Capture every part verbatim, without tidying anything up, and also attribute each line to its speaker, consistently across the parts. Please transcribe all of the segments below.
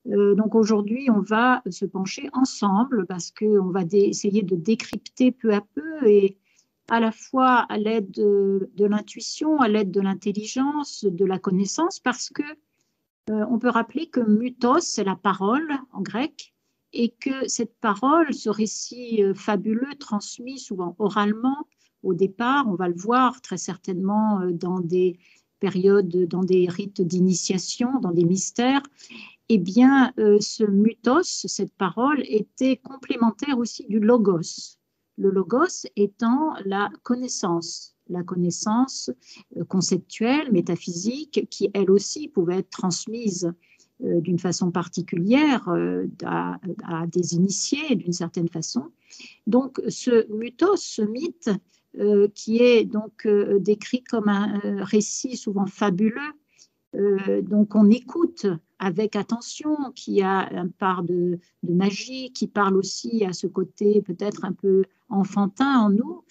Speaker 1: Euh, donc aujourd'hui, on va se pencher ensemble parce qu'on va essayer de décrypter peu à peu et à la fois à l'aide de, de l'intuition, à l'aide de l'intelligence, de la connaissance, parce que euh, on peut rappeler que mythos, c'est la parole en grec, et que cette parole, ce récit euh, fabuleux transmis souvent oralement au départ, on va le voir très certainement euh, dans des périodes, dans des rites d'initiation, dans des mystères, eh bien, euh, ce mythos, cette parole, était complémentaire aussi du logos. Le logos étant la connaissance, la connaissance euh, conceptuelle, métaphysique, qui elle aussi pouvait être transmise euh, d'une façon particulière euh, à, à, des initiés d'une certaine façon. Donc, ce mythos, ce mythe, euh, qui est donc euh, décrit comme un euh, récit souvent fabuleux, euh, donc on écoute avec attention, qui a une part de, de magie, qui parle aussi à ce côté peut-être un peu enfantin en nous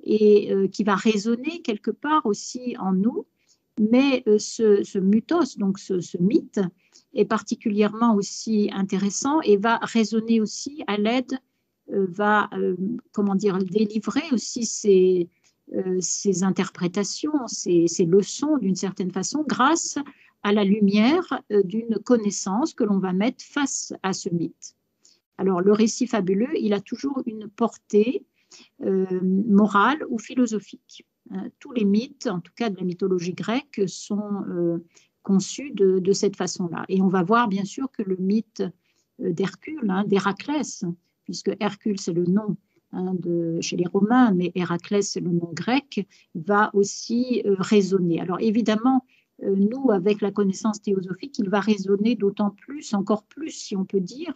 Speaker 1: et euh, qui va résonner quelque part aussi en nous. Mais euh, ce, ce mythos, donc ce, ce mythe, est particulièrement aussi intéressant et va résonner aussi à l'aide, euh, va, euh, comment dire, délivrer aussi ses, euh, ses interprétations, ses, ses leçons d'une certaine façon, grâce à la lumière euh, d'une connaissance que l'on va mettre face à ce mythe. Alors, le récit fabuleux, il a toujours une portée euh, morale ou philosophique. Euh, tous les mythes, en tout cas de la mythologie grecque, sont euh, conçus de, de cette façon-là. Et on va voir bien sûr que le mythe euh, d'Hercule, hein, d'Héraclès, puisque Hercule c'est le nom hein, de, chez les Romains, mais Héraclès c'est le nom grec, va aussi euh, résonner. Alors évidemment, euh, nous, avec la connaissance théosophique, il va résonner d'autant plus, encore plus, si on peut dire,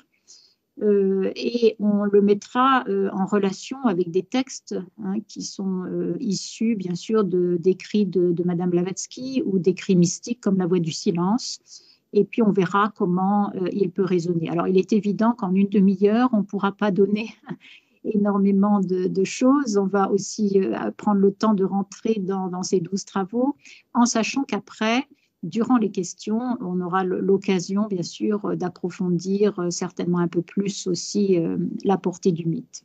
Speaker 1: euh, et on le mettra euh, en relation avec des textes hein, qui sont euh, issus, bien sûr, d'écrits de, de, de Madame Blavatsky ou d'écrits mystiques comme La Voix du silence. Et puis, on verra comment euh, il peut résonner. Alors, il est évident qu'en une demi-heure, on ne pourra pas donner énormément de, de, choses. On va aussi euh, prendre le temps de rentrer dans, dans ces douze travaux, en sachant qu'après, durant les questions, on aura l'occasion, bien sûr, d'approfondir euh, certainement un peu plus aussi euh, la portée du mythe.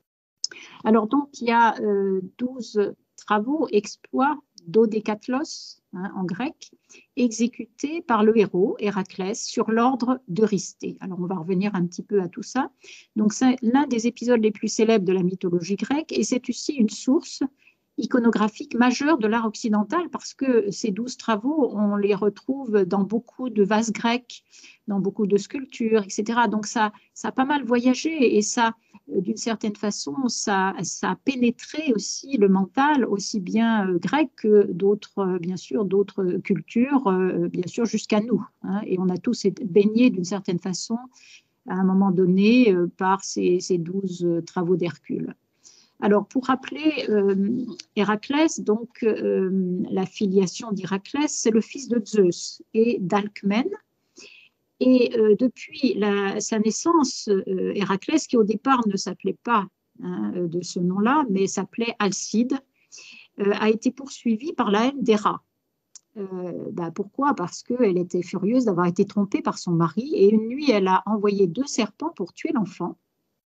Speaker 1: Alors donc, il y a euh, douze travaux, exploits dodécatlos hein, en grec, exécutés par le héros Héraclès sur l'ordre d'Eurysthée. Alors on va revenir un petit peu à tout ça. Donc c'est l'un des épisodes les plus célèbres de la mythologie grecque et c'est aussi une source iconographique majeure de l'art occidental parce que ces douze travaux, on les retrouve dans beaucoup de vases grecs, dans beaucoup de sculptures, et cetera. Donc ça, ça a pas mal voyagé et ça, d'une certaine façon, ça, ça a pénétré aussi le mental, aussi bien euh, grec que d'autres, euh, bien sûr, d'autres cultures, euh, bien sûr, jusqu'à nous. Hein. Et on a tous été baignés d'une certaine façon à un moment donné euh, par ces, ces douze euh, travaux d'Hercule. Alors, pour rappeler euh, Héraclès, donc euh, la filiation d'Héraclès, c'est le fils de Zeus et d'Alcmène. Et euh, depuis la, sa naissance, euh, Héraclès, qui au départ ne s'appelait pas hein, de ce nom-là, mais s'appelait Alcide, euh, a été poursuivi par la haine d'Héra. Euh, bah pourquoi? Parce qu'elle était furieuse d'avoir été trompée par son mari et une nuit, elle a envoyé deux serpents pour tuer l'enfant.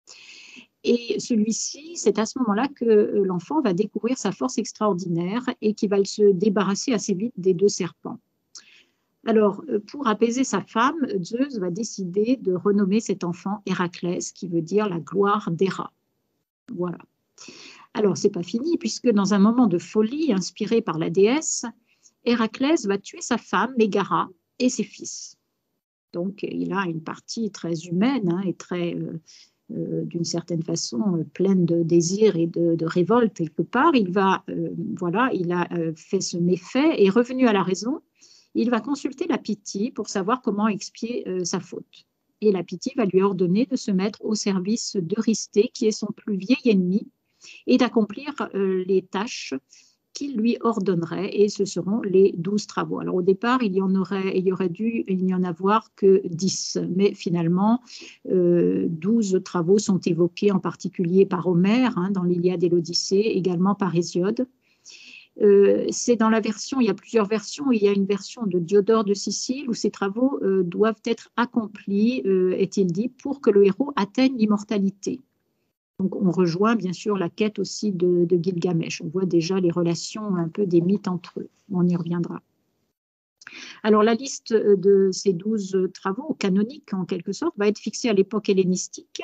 Speaker 1: Et celui-ci, c'est à ce moment-là que l'enfant va découvrir sa force extraordinaire et qu'il va se débarrasser assez vite des deux serpents. Alors, pour apaiser sa femme, Zeus va décider de renommer cet enfant Héraclès, qui veut dire la gloire d'Héra. Voilà. Alors, c'est pas fini, puisque dans un moment de folie inspiré par la déesse, Héraclès va tuer sa femme, Mégara, et ses fils. Donc, il a une partie très humaine hein, et très... Euh, Euh, d'une certaine façon euh, pleine de désir et de, de révolte quelque part. Il va, euh, voilà, il a euh, fait ce méfait et revenu à la raison. Il va consulter la Pythie pour savoir comment expier euh, sa faute. Et la Pythie va lui ordonner de se mettre au service d'Eurysthée, qui est son plus vieil ennemi, et d'accomplir euh, les tâches qu'il lui ordonnerait, et ce seront les douze travaux. Alors au départ, il y en aurait, il y aurait dû il n'y en avoir que dix, mais finalement, euh, douze travaux sont évoqués en particulier par Homère hein, dans l'Iliade et l'Odyssée, également par Hésiode. Euh, c'est dans la version, il y a plusieurs versions, il y a une version de Diodore de Sicile où ces travaux euh, doivent être accomplis, euh, est-il dit, pour que le héros atteigne l'immortalité. Donc on rejoint bien sûr la quête aussi de, de Gilgamesh. On voit déjà les relations un peu des mythes entre eux. On y reviendra. Alors la liste de ces douze travaux canoniques en quelque sorte va être fixée à l'époque hellénistique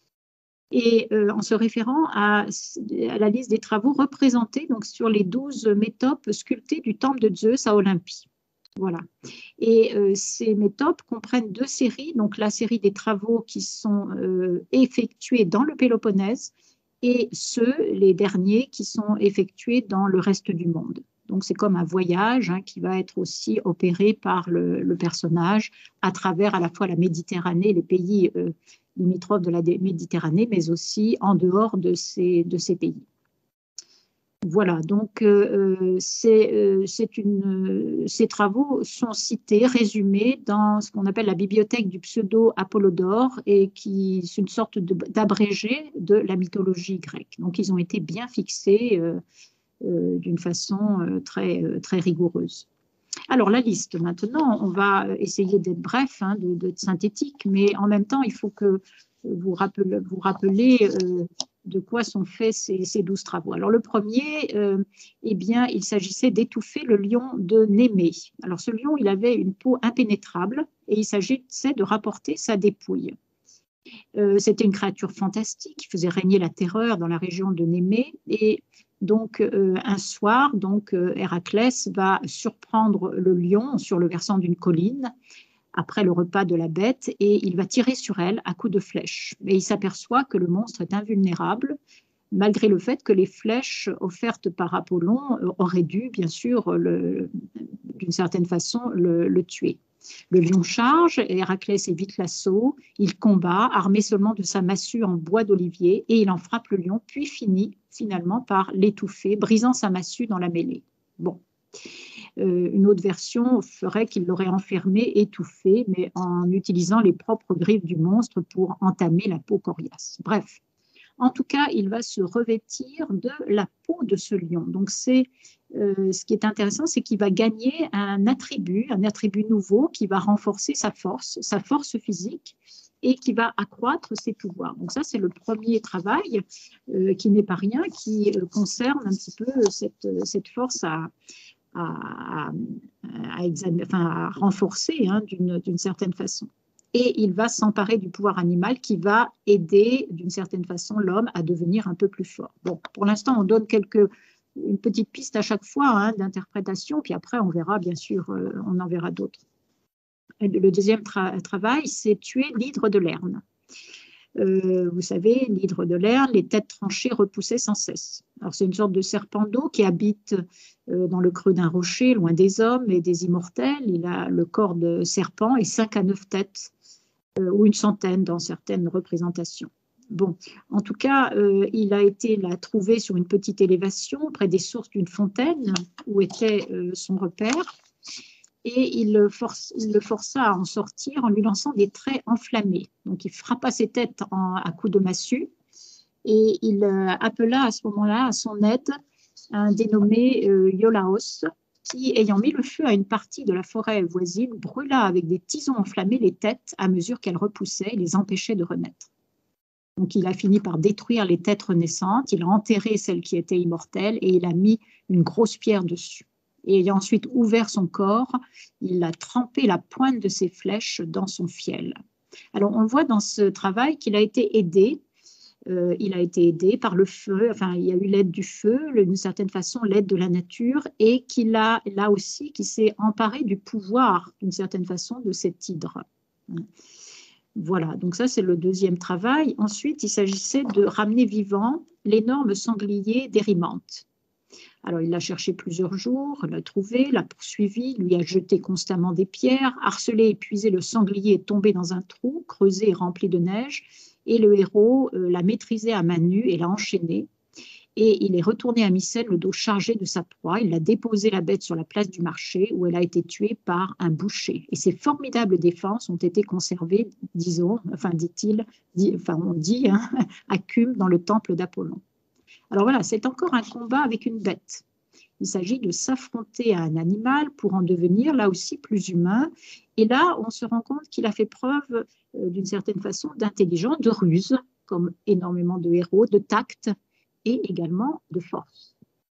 Speaker 1: et euh, en se référant à, à la liste des travaux représentés donc, sur les douze métopes sculptées du temple de Zeus à Olympie. Voilà. Et euh, ces métopes comprennent deux séries, donc la série des travaux qui sont euh, effectués dans le Péloponnèse et ceux, les derniers, qui sont effectués dans le reste du monde. Donc c'est comme un voyage hein, qui va être aussi opéré par le, le personnage à travers à la fois la Méditerranée, les pays euh, limitrophes de la Méditerranée, mais aussi en dehors de ces, de ces pays. Voilà, donc euh, c'est, euh, c'est une, ces travaux sont cités, résumés dans ce qu'on appelle la bibliothèque du pseudo-Apollodore et qui est une sorte de, d'abrégé de la mythologie grecque. Donc ils ont été bien fixés euh, euh, d'une façon euh, très, euh, très rigoureuse. Alors la liste maintenant, on va essayer d'être bref, hein, de, d'être synthétique, mais en même temps il faut que vous rappelez, vous rappelez euh, de quoi sont faits ces, ces douze travaux. Alors le premier, euh, eh bien, il s'agissait d'étouffer le lion de Némée. Alors ce lion, il avait une peau impénétrable et il s'agissait de rapporter sa dépouille. Euh, c'était une créature fantastique qui faisait régner la terreur dans la région de Némée et donc euh, un soir, donc euh, Héraclès va surprendre le lion sur le versant d'une colline après le repas de la bête et il va tirer sur elle à coups de flèche. Et il s'aperçoit que le monstre est invulnérable, malgré le fait que les flèches offertes par Apollon auraient dû, bien sûr, d'une certaine façon, le, le tuer. Le lion charge, Héraclès évite l'assaut, il combat, armé seulement de sa massue en bois d'olivier, et il en frappe le lion, puis finit finalement par l'étouffer, brisant sa massue dans la mêlée. Bon. Euh, une autre version ferait qu'il l'aurait enfermé, étouffé, mais en utilisant les propres griffes du monstre pour entamer la peau coriace. Bref, en tout cas, il va se revêtir de la peau de ce lion. Donc, c'est, euh, ce qui est intéressant, c'est qu'il va gagner un attribut, un attribut nouveau qui va renforcer sa force, sa force physique, et qui va accroître ses pouvoirs. Donc ça, c'est le premier travail euh, qui n'est pas rien, qui euh, concerne un petit peu cette, cette force à, à, à, examiner, enfin, à renforcer hein, d'une, d'une certaine façon. Et il va s'emparer du pouvoir animal qui va aider d'une certaine façon l'homme à devenir un peu plus fort. Bon, pour l'instant, on donne quelques, une petite piste à chaque fois hein, d'interprétation, puis après, on verra, bien sûr, euh, on en verra d'autres. Le deuxième tra travail, c'est tuer l'hydre de Lerne. Euh, vous savez, l'hydre de Lerne, les têtes tranchées repoussaient sans cesse. Alors, c'est une sorte de serpent d'eau qui habite euh, dans le creux d'un rocher, loin des hommes et des immortels. Il a le corps de serpent et cinq à neuf têtes, euh, ou une centaine dans certaines représentations. Bon, en tout cas, euh, il a été là, trouvé sur une petite élévation, près des sources d'une fontaine, où était euh, son repère. Et il le, force, il le força à en sortir en lui lançant des traits enflammés. Donc, il frappa ses têtes en, à coups de massue et il euh, appela à ce moment-là à son aide un dénommé euh, Iolaos qui, ayant mis le feu à une partie de la forêt voisine, brûla avec des tisons enflammés les têtes à mesure qu'elles repoussaient et les empêchait de renaître. Donc, il a fini par détruire les têtes renaissantes, il a enterré celles qui étaient immortelles et il a mis une grosse pierre dessus. Et ayant ensuite ouvert son corps, il a trempé la pointe de ses flèches dans son fiel. Alors, on voit dans ce travail qu'il a été aidé, euh, il a été aidé par le feu, enfin, il y a eu l'aide du feu, d'une certaine façon, l'aide de la nature, et qu'il a, là aussi, qu'il s'est emparé du pouvoir, d'une certaine façon, de cet hydre. Voilà, donc ça, c'est le deuxième travail. Ensuite, il s'agissait de ramener vivant l'énorme sanglier d'Érimante. Alors, il l'a cherché plusieurs jours, l'a trouvé, l'a poursuivi, lui a jeté constamment des pierres, harcelé, épuisé, le sanglier est tombé dans un trou, creusé et rempli de neige, et le héros euh, l'a maîtrisé à main nue et l'a enchaîné. Et il est retourné à Mycène, le dos chargé de sa proie. Il a déposé la bête sur la place du marché où elle a été tuée par un boucher. Et ces formidables défenses ont été conservées, disons, enfin dit-il, dit, enfin on dit, hein, à Cume dans le temple d'Apollon. Alors voilà, c'est encore un combat avec une bête. Il s'agit de s'affronter à un animal pour en devenir là aussi plus humain. Et là, on se rend compte qu'il a fait preuve euh, d'une certaine façon d'intelligence, de ruse, comme énormément de héros, de tact et également de force.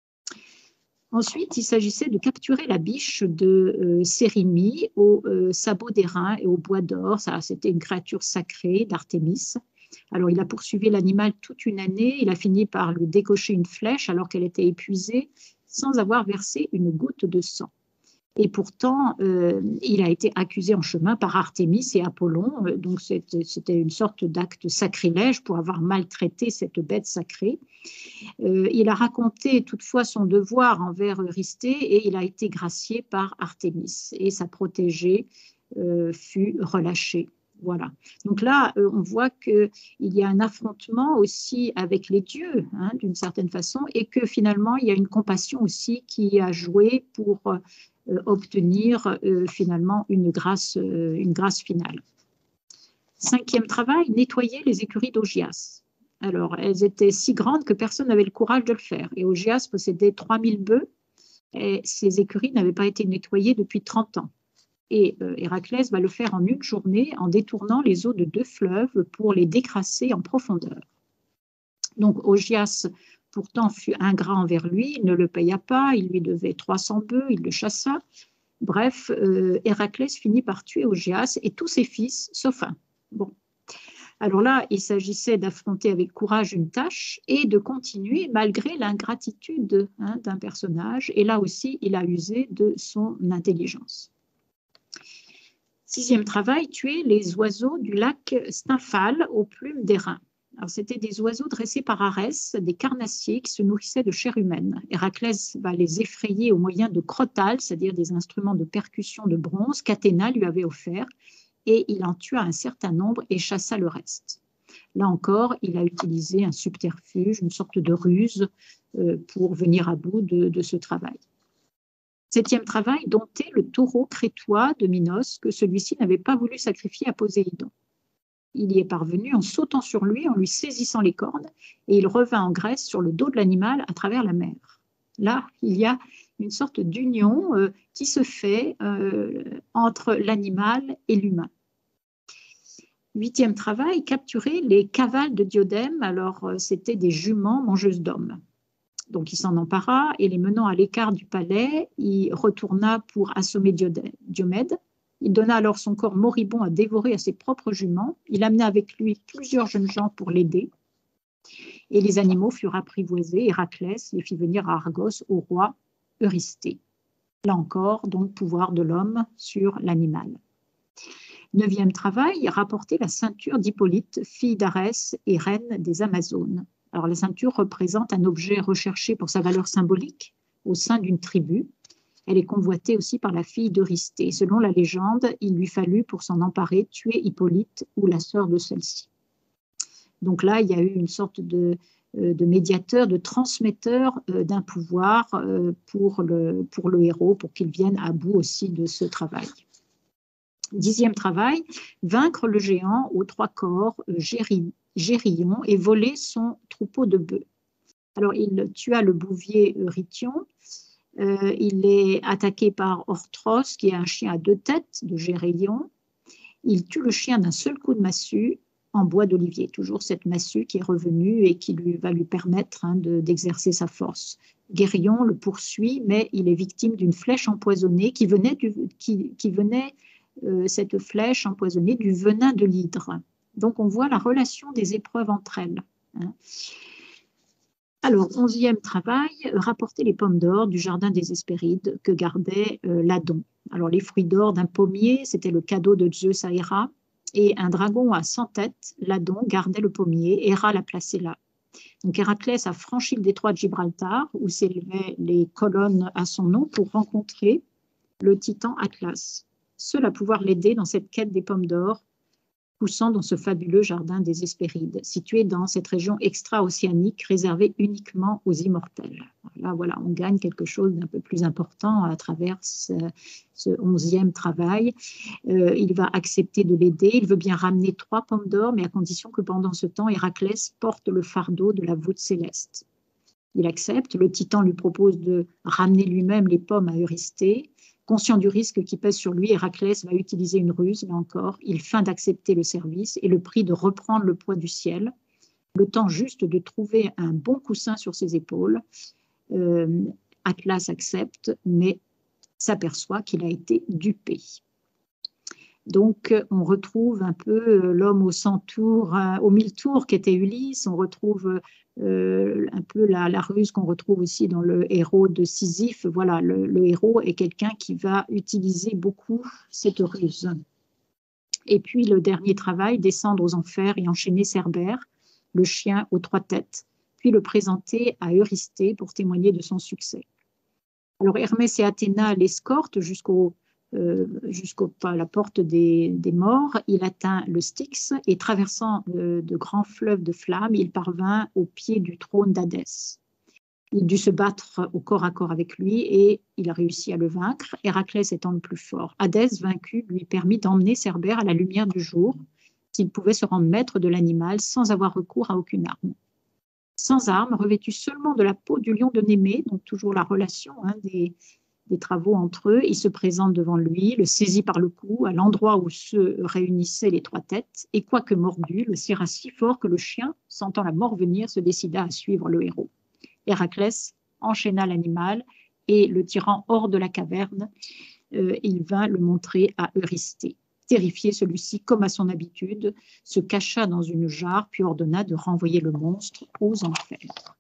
Speaker 1: Ensuite, il s'agissait de capturer la biche de euh, Sérimie au euh, sabot d'airain et au bois d'or. C'était une créature sacrée d'Artémis. Alors, il a poursuivi l'animal toute une année. Il a fini par lui décocher une flèche alors qu'elle était épuisée, sans avoir versé une goutte de sang. Et pourtant, euh, il a été accusé en chemin par Artémis et Apollon. Donc, c'était une sorte d'acte sacrilège pour avoir maltraité cette bête sacrée. Euh, il a raconté toutefois son devoir envers Eurysthée et il a été gracié par Artémis. Et sa protégée euh, fut relâchée. Voilà. Donc là, euh, on voit qu'il y a un affrontement aussi avec les dieux, hein, d'une certaine façon, et que finalement, il y a une compassion aussi qui a joué pour euh, obtenir euh, finalement une grâce, euh, une grâce finale. Cinquième travail, nettoyer les écuries d'Augias. Alors, elles étaient si grandes que personne n'avait le courage de le faire. Et Augias possédait trois mille bœufs, et ces écuries n'avaient pas été nettoyées depuis trente ans. Et euh, Héraclès va le faire en une journée en détournant les eaux de deux fleuves pour les décrasser en profondeur. Donc Augias, pourtant, fut ingrat envers lui, il ne le paya pas, il lui devait trois cents bœufs, il le chassa. Bref, euh, Héraclès finit par tuer Augias et tous ses fils, sauf un. Bon. Alors là, il s'agissait d'affronter avec courage une tâche et de continuer malgré l'ingratitude hein, d'un personnage. Et là aussi, il a usé de son intelligence. Sixième travail, tuer les oiseaux du lac Stymphale aux plumes d'airain. Alors, c'était des oiseaux dressés par Arès, des carnassiers qui se nourrissaient de chair humaine. Héraclès va les effrayer au moyen de crotales, c'est-à-dire des instruments de percussion de bronze qu'Athéna lui avait offerts, et il en tua un certain nombre et chassa le reste. Là encore, il a utilisé un subterfuge, une sorte de ruse euh, pour venir à bout de, de ce travail. Septième travail, dompter le taureau crétois de Minos que celui-ci n'avait pas voulu sacrifier à Poséidon. Il y est parvenu en sautant sur lui, en lui saisissant les cornes, et il revint en Grèce sur le dos de l'animal à travers la mer. Là, il y a une sorte d'union euh, qui se fait euh, entre l'animal et l'humain. Huitième travail, capturer les cavales de Diodème. Alors, euh, c'était des juments mangeuses d'hommes. Donc, il s'en empara et les menant à l'écart du palais, il retourna pour assommer Diomède. Il donna alors son corps moribond à dévorer à ses propres juments. Il amena avec lui plusieurs jeunes gens pour l'aider. Et les animaux furent apprivoisés. Héraclès les fit venir à Argos au roi Eurysthée. Là encore, donc, pouvoir de l'homme sur l'animal. Neuvième travail, rapporter la ceinture d'Hippolyte, fille d'Arès et reine des Amazones. Alors, la ceinture représente un objet recherché pour sa valeur symbolique au sein d'une tribu. Elle est convoitée aussi par la fille d'Eurysthée. Selon la légende, il lui fallut pour s'en emparer tuer Hippolyte ou la sœur de celle-ci. Donc là, il y a eu une sorte de, de médiateur, de transmetteur d'un pouvoir pour le, pour le héros, pour qu'il vienne à bout aussi de ce travail. Dixième travail, vaincre le géant aux trois corps, Géry, Géryon, et voler son troupeau de bœufs. Alors, il tua le bouvier Rhytion. Euh, il est attaqué par Orthros, qui est un chien à deux têtes de Géryon. Il tue le chien d'un seul coup de massue en bois d'olivier. Toujours cette massue qui est revenue et qui lui, va lui permettre hein, de, d'exercer sa force. Géryon le poursuit, mais il est victime d'une flèche empoisonnée qui venait, du, qui, qui venait euh, cette flèche empoisonnée du venin de l'hydre. Donc, on voit la relation des épreuves entre elles. Hein. Alors, onzième travail, rapporter les pommes d'or du jardin des Hespérides que gardait euh, Ladon. Alors, les fruits d'or d'un pommier, c'était le cadeau de Zeus à Héra, et un dragon à cent têtes, Ladon, gardait le pommier, Héra l'a placé là. Donc, Héraclès a franchi le détroit de Gibraltar, où s'élevaient les colonnes à son nom, pour rencontrer le titan Atlas, seul à pouvoir l'aider dans cette quête des pommes d'or, poussant dans ce fabuleux jardin des Hespérides, situé dans cette région extra-océanique réservée uniquement aux immortels. Là, voilà, on gagne quelque chose d'un peu plus important à travers ce, ce onzième travail. Euh, il va accepter de l'aider, il veut bien ramener trois pommes d'or, mais à condition que pendant ce temps, Héraclès porte le fardeau de la voûte céleste. Il accepte. Le titan lui propose de ramener lui-même les pommes à Eurysthée. Conscient du risque qui pèse sur lui, Héraclès va utiliser une ruse, là encore. Il feint d'accepter le service et le prie de reprendre le poids du ciel, le temps juste de trouver un bon coussin sur ses épaules. Euh, Atlas accepte, mais s'aperçoit qu'il a été dupé. Donc, on retrouve un peu l'homme aux cent tours, aux mille tours qu'était Ulysse. On retrouve euh, un peu la, la ruse qu'on retrouve aussi dans le héros de Sisyphe. Voilà, le, le héros est quelqu'un qui va utiliser beaucoup cette ruse. Et puis, le dernier travail, descendre aux enfers et enchaîner Cerbère, le chien aux trois têtes, puis le présenter à Eurysthée pour témoigner de son succès. Alors, Hermès et Athéna l'escortent jusqu'au Euh, jusqu'à la porte des, des morts. Il atteint le Styx et traversant euh, de grands fleuves de flammes, il parvint au pied du trône d'Hadès. Il dut se battre au corps à corps avec lui et il a réussi à le vaincre, Héraclès étant le plus fort. Hadès, vaincu, lui permit d'emmener Cerbère à la lumière du jour, qu'il pouvait se rendre maître de l'animal sans avoir recours à aucune arme. Sans arme, revêtu seulement de la peau du lion de Némée, donc toujours la relation hein, des des travaux entre eux, il se présente devant lui, le saisit par le cou, à l'endroit où se réunissaient les trois têtes, et quoique mordu, le serra si fort que le chien, sentant la mort venir, se décida à suivre le héros. Héraclès enchaîna l'animal, et le tirant hors de la caverne, euh, il vint le montrer à Eurysthée. Terrifié, celui-ci, comme à son habitude, se cacha dans une jarre, puis ordonna de renvoyer le monstre aux enfers.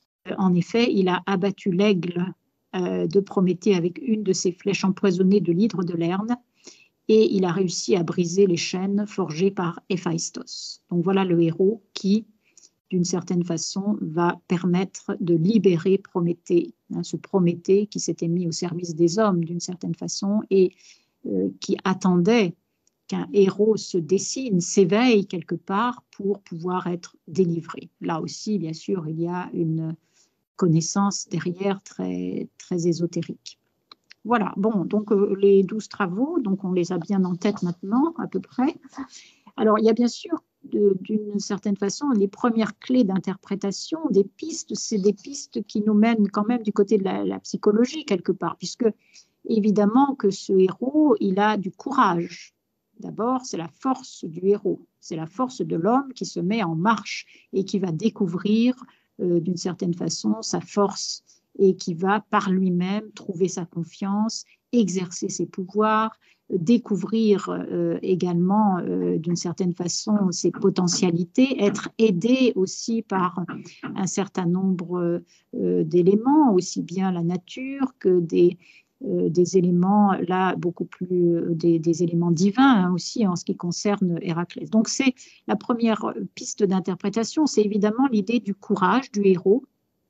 Speaker 1: En effet, il a abattu l'aigle de Prométhée avec une de ses flèches empoisonnées de l'hydre de Lerne et il a réussi à briser les chaînes forgées par Héphaïstos. Donc voilà le héros qui, d'une certaine façon, va permettre de libérer Prométhée, hein, ce Prométhée qui s'était mis au service des hommes d'une certaine façon et euh, qui attendait qu'un héros se dessine, s'éveille quelque part pour pouvoir être délivré. Là aussi, bien sûr, il y a une connaissance derrière très, très ésotérique. Voilà, bon, donc euh, les douze travaux, donc on les a bien en tête maintenant, à peu près. Alors, il y a bien sûr, d'une certaine façon, les premières clés d'interprétation, des pistes, c'est des pistes qui nous mènent quand même du côté de la, la psychologie, quelque part, puisque, évidemment, que ce héros, il a du courage. D'abord, c'est la force du héros, c'est la force de l'homme qui se met en marche et qui va découvrir Euh, d'une certaine façon, sa force et qui va par lui-même trouver sa confiance, exercer ses pouvoirs, euh, découvrir euh, également euh, d'une certaine façon ses potentialités, être aidé aussi par un certain nombre euh, d'éléments, aussi bien la nature que des, euh, des éléments, là, beaucoup plus, euh, des, des éléments divins hein, aussi en ce qui concerne Héraclès. Donc, c'est la première piste d'interprétation, c'est évidemment l'idée du courage du héros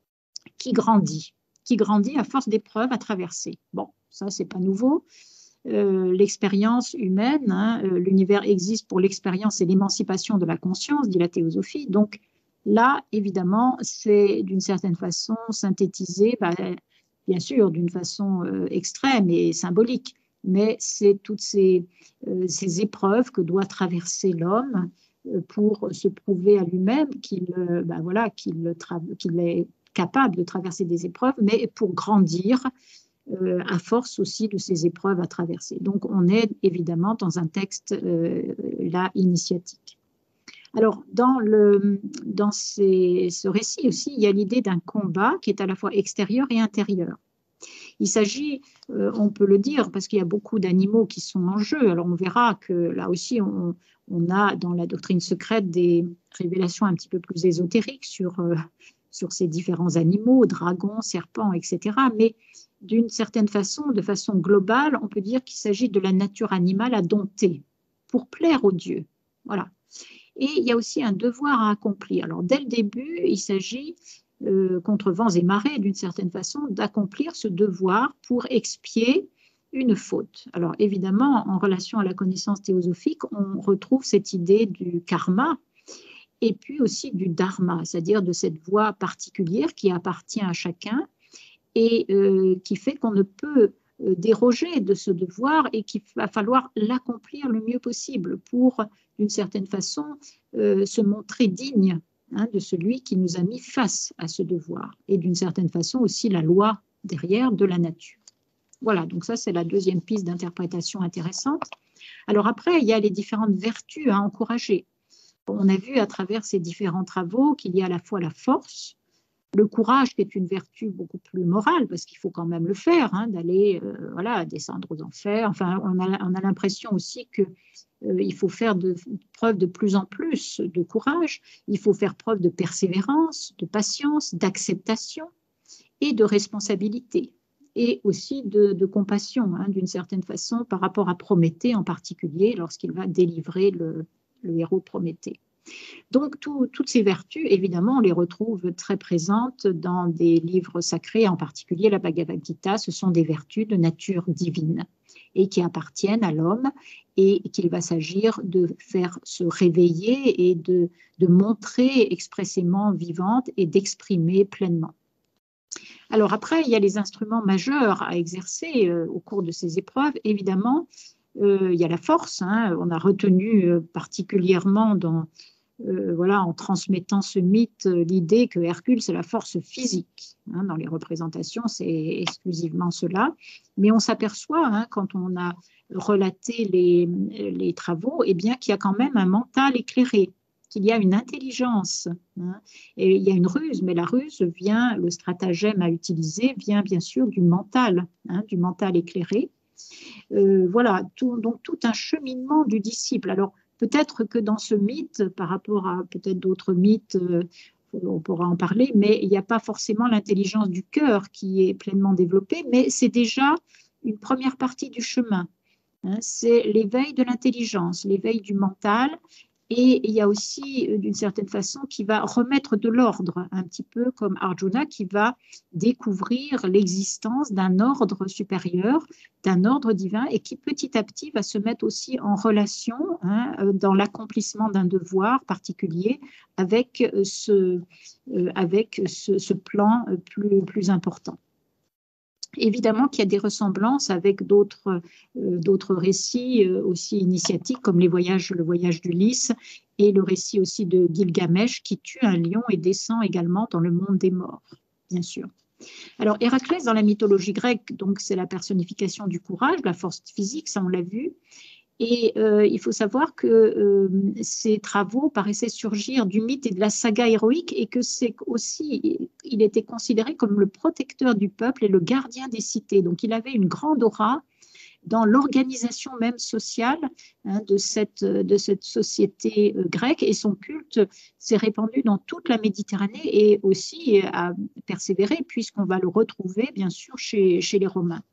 Speaker 1: qui grandit, qui grandit à force d'épreuves à traverser. Bon, ça, c'est pas nouveau. Euh, l'expérience humaine, hein, euh, l'univers existe pour l'expérience et l'émancipation de la conscience, dit la théosophie. Donc, là, évidemment, c'est d'une certaine façon synthétisé, bah, bien sûr, d'une façon euh, extrême et symbolique, mais c'est toutes ces, euh, ces épreuves que doit traverser l'homme euh, pour se prouver à lui-même qu'il euh, bah, voilà, qu'il qu'il est capable de traverser des épreuves, mais pour grandir euh, à force aussi de ces épreuves à traverser. Donc, on est évidemment dans un texte euh, là initiatique. Alors, dans, le, dans ces, ce récit aussi, il y a l'idée d'un combat qui est à la fois extérieur et intérieur. Il s'agit, euh, on peut le dire, parce qu'il y a beaucoup d'animaux qui sont en jeu. Alors, on verra que là aussi, on, on a dans la doctrine secrète des révélations un petit peu plus ésotériques sur, euh, sur ces différents animaux, dragons, serpents, et cetera. Mais d'une certaine façon, de façon globale, on peut dire qu'il s'agit de la nature animale à dompter pour plaire aux dieux. Voilà. Et il y a aussi un devoir à accomplir. Alors, dès le début, il s'agit, euh, contre vents et marées, d'une certaine façon, d'accomplir ce devoir pour expier une faute. Alors, évidemment, en relation à la connaissance théosophique, on retrouve cette idée du karma et puis aussi du dharma, c'est-à-dire de cette voie particulière qui appartient à chacun et euh, qui fait qu'on ne peut déroger de ce devoir et qu'il va falloir l'accomplir le mieux possible pour, d'une certaine façon, euh, se montrer digne hein, de celui qui nous a mis face à ce devoir, et d'une certaine façon aussi la loi derrière de la nature. Voilà, donc ça c'est la deuxième piste d'interprétation intéressante. Alors après, il y a les différentes vertus à encourager. On a vu à travers ces différents travaux qu'il y a à la fois la force, le courage qui est une vertu beaucoup plus morale, parce qu'il faut quand même le faire, hein, d'aller euh, voilà, descendre aux enfers. Enfin, on a, on a l'impression aussi qu'il euh, faut faire de, preuve de plus en plus de courage, il faut faire preuve de persévérance, de patience, d'acceptation et de responsabilité, et aussi de, de compassion, hein, d'une certaine façon, par rapport à Prométhée en particulier, lorsqu'il va délivrer le, le héros Prométhée. Donc, tout, toutes ces vertus, évidemment, on les retrouve très présentes dans des livres sacrés, en particulier la Bhagavad Gita. Ce sont des vertus de nature divine et qui appartiennent à l'homme, et qu'il va s'agir de faire se réveiller et de, de montrer expressément vivante et d'exprimer pleinement. Alors après, il y a les instruments majeurs à exercer euh, au cours de ces épreuves. Évidemment, euh, il y a la force, hein. On a retenu euh, particulièrement dans... Euh, voilà, en transmettant ce mythe, euh, l'idée que Hercule, c'est la force physique. Hein, dans les représentations, c'est exclusivement cela. Mais on s'aperçoit, hein, quand on a relaté les, les travaux, eh bien, qu'il y a quand même un mental éclairé, qu'il y a une intelligence. Hein, et il y a une ruse, mais la ruse vient, le stratagème à utiliser vient bien sûr du mental, hein, du mental éclairé. Euh, voilà, tout, donc tout un cheminement du disciple. Alors, peut-être que dans ce mythe, par rapport à peut-être d'autres mythes, euh, on pourra en parler, mais il n'y a pas forcément l'intelligence du cœur qui est pleinement développée, mais c'est déjà une première partie du chemin. Hein, c'est l'éveil de l'intelligence, l'éveil du mental, et il y a aussi, d'une certaine façon, qui va remettre de l'ordre, un petit peu comme Arjuna, qui va découvrir l'existence d'un ordre supérieur, d'un ordre divin, et qui petit à petit va se mettre aussi en relation, hein, dans l'accomplissement d'un devoir particulier avec ce, avec ce, ce plan plus, plus important. Évidemment qu'il y a des ressemblances avec d'autres euh, d'autres récits euh, aussi initiatiques, comme les voyages, le voyage d'Ulysse et le récit aussi de Gilgamesh qui tue un lion et descend également dans le monde des morts, bien sûr. Alors Héraclès, dans la mythologie grecque, donc c'est la personnification du courage, la force physique, ça on l'a vu. Et euh, il faut savoir que euh, ces travaux paraissaient surgir du mythe et de la saga héroïque, et que c'est aussi, il était considéré comme le protecteur du peuple et le gardien des cités. Donc il avait une grande aura dans l'organisation même sociale, hein, de, cette, de cette société euh, grecque, et son culte s'est répandu dans toute la Méditerranée et aussi a persévéré, puisqu'on va le retrouver bien sûr chez, chez les Romains.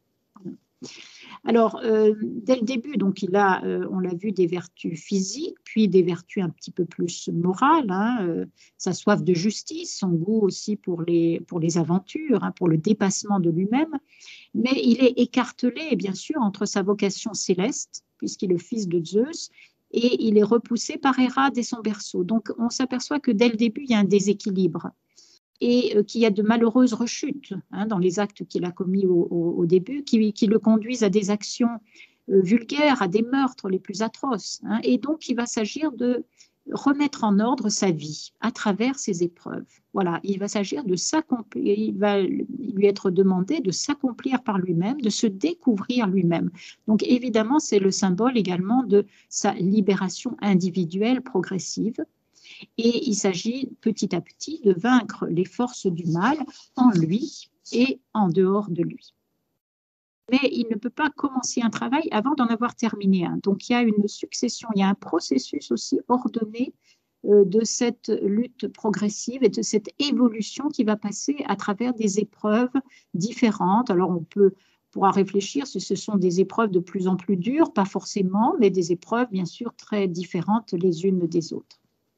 Speaker 1: Alors, euh, dès le début, donc, il a, euh, on l'a vu, des vertus physiques, puis des vertus un petit peu plus morales, hein, euh, sa soif de justice, son goût aussi pour les, pour les aventures, hein, pour le dépassement de lui-même, mais il est écartelé, bien sûr, entre sa vocation céleste, puisqu'il est le fils de Zeus, et il est repoussé par Héra dès son berceau. Donc, on s'aperçoit que dès le début, il y a un déséquilibre, et qu'il y a de malheureuses rechutes, hein, dans les actes qu'il a commis au, au, au début, qui, qui le conduisent à des actions euh, vulgaires, à des meurtres les plus atroces. Hein, et donc, il va s'agir de remettre en ordre sa vie à travers ces épreuves. Voilà, il va s'agir de s'accomplir, il va lui être demandé de s'accomplir par lui-même, de se découvrir lui-même. Donc, évidemment, c'est le symbole également de sa libération individuelle progressive. Et il s'agit petit à petit de vaincre les forces du mal en lui et en dehors de lui. Mais il ne peut pas commencer un travail avant d'en avoir terminé un. Donc il y a une succession, il y a un processus aussi ordonné euh, de cette lutte progressive et de cette évolution qui va passer à travers des épreuves différentes. Alors on peut pourra réfléchir si ce sont des épreuves de plus en plus dures, pas forcément, mais des épreuves bien sûr très différentes les unes des autres.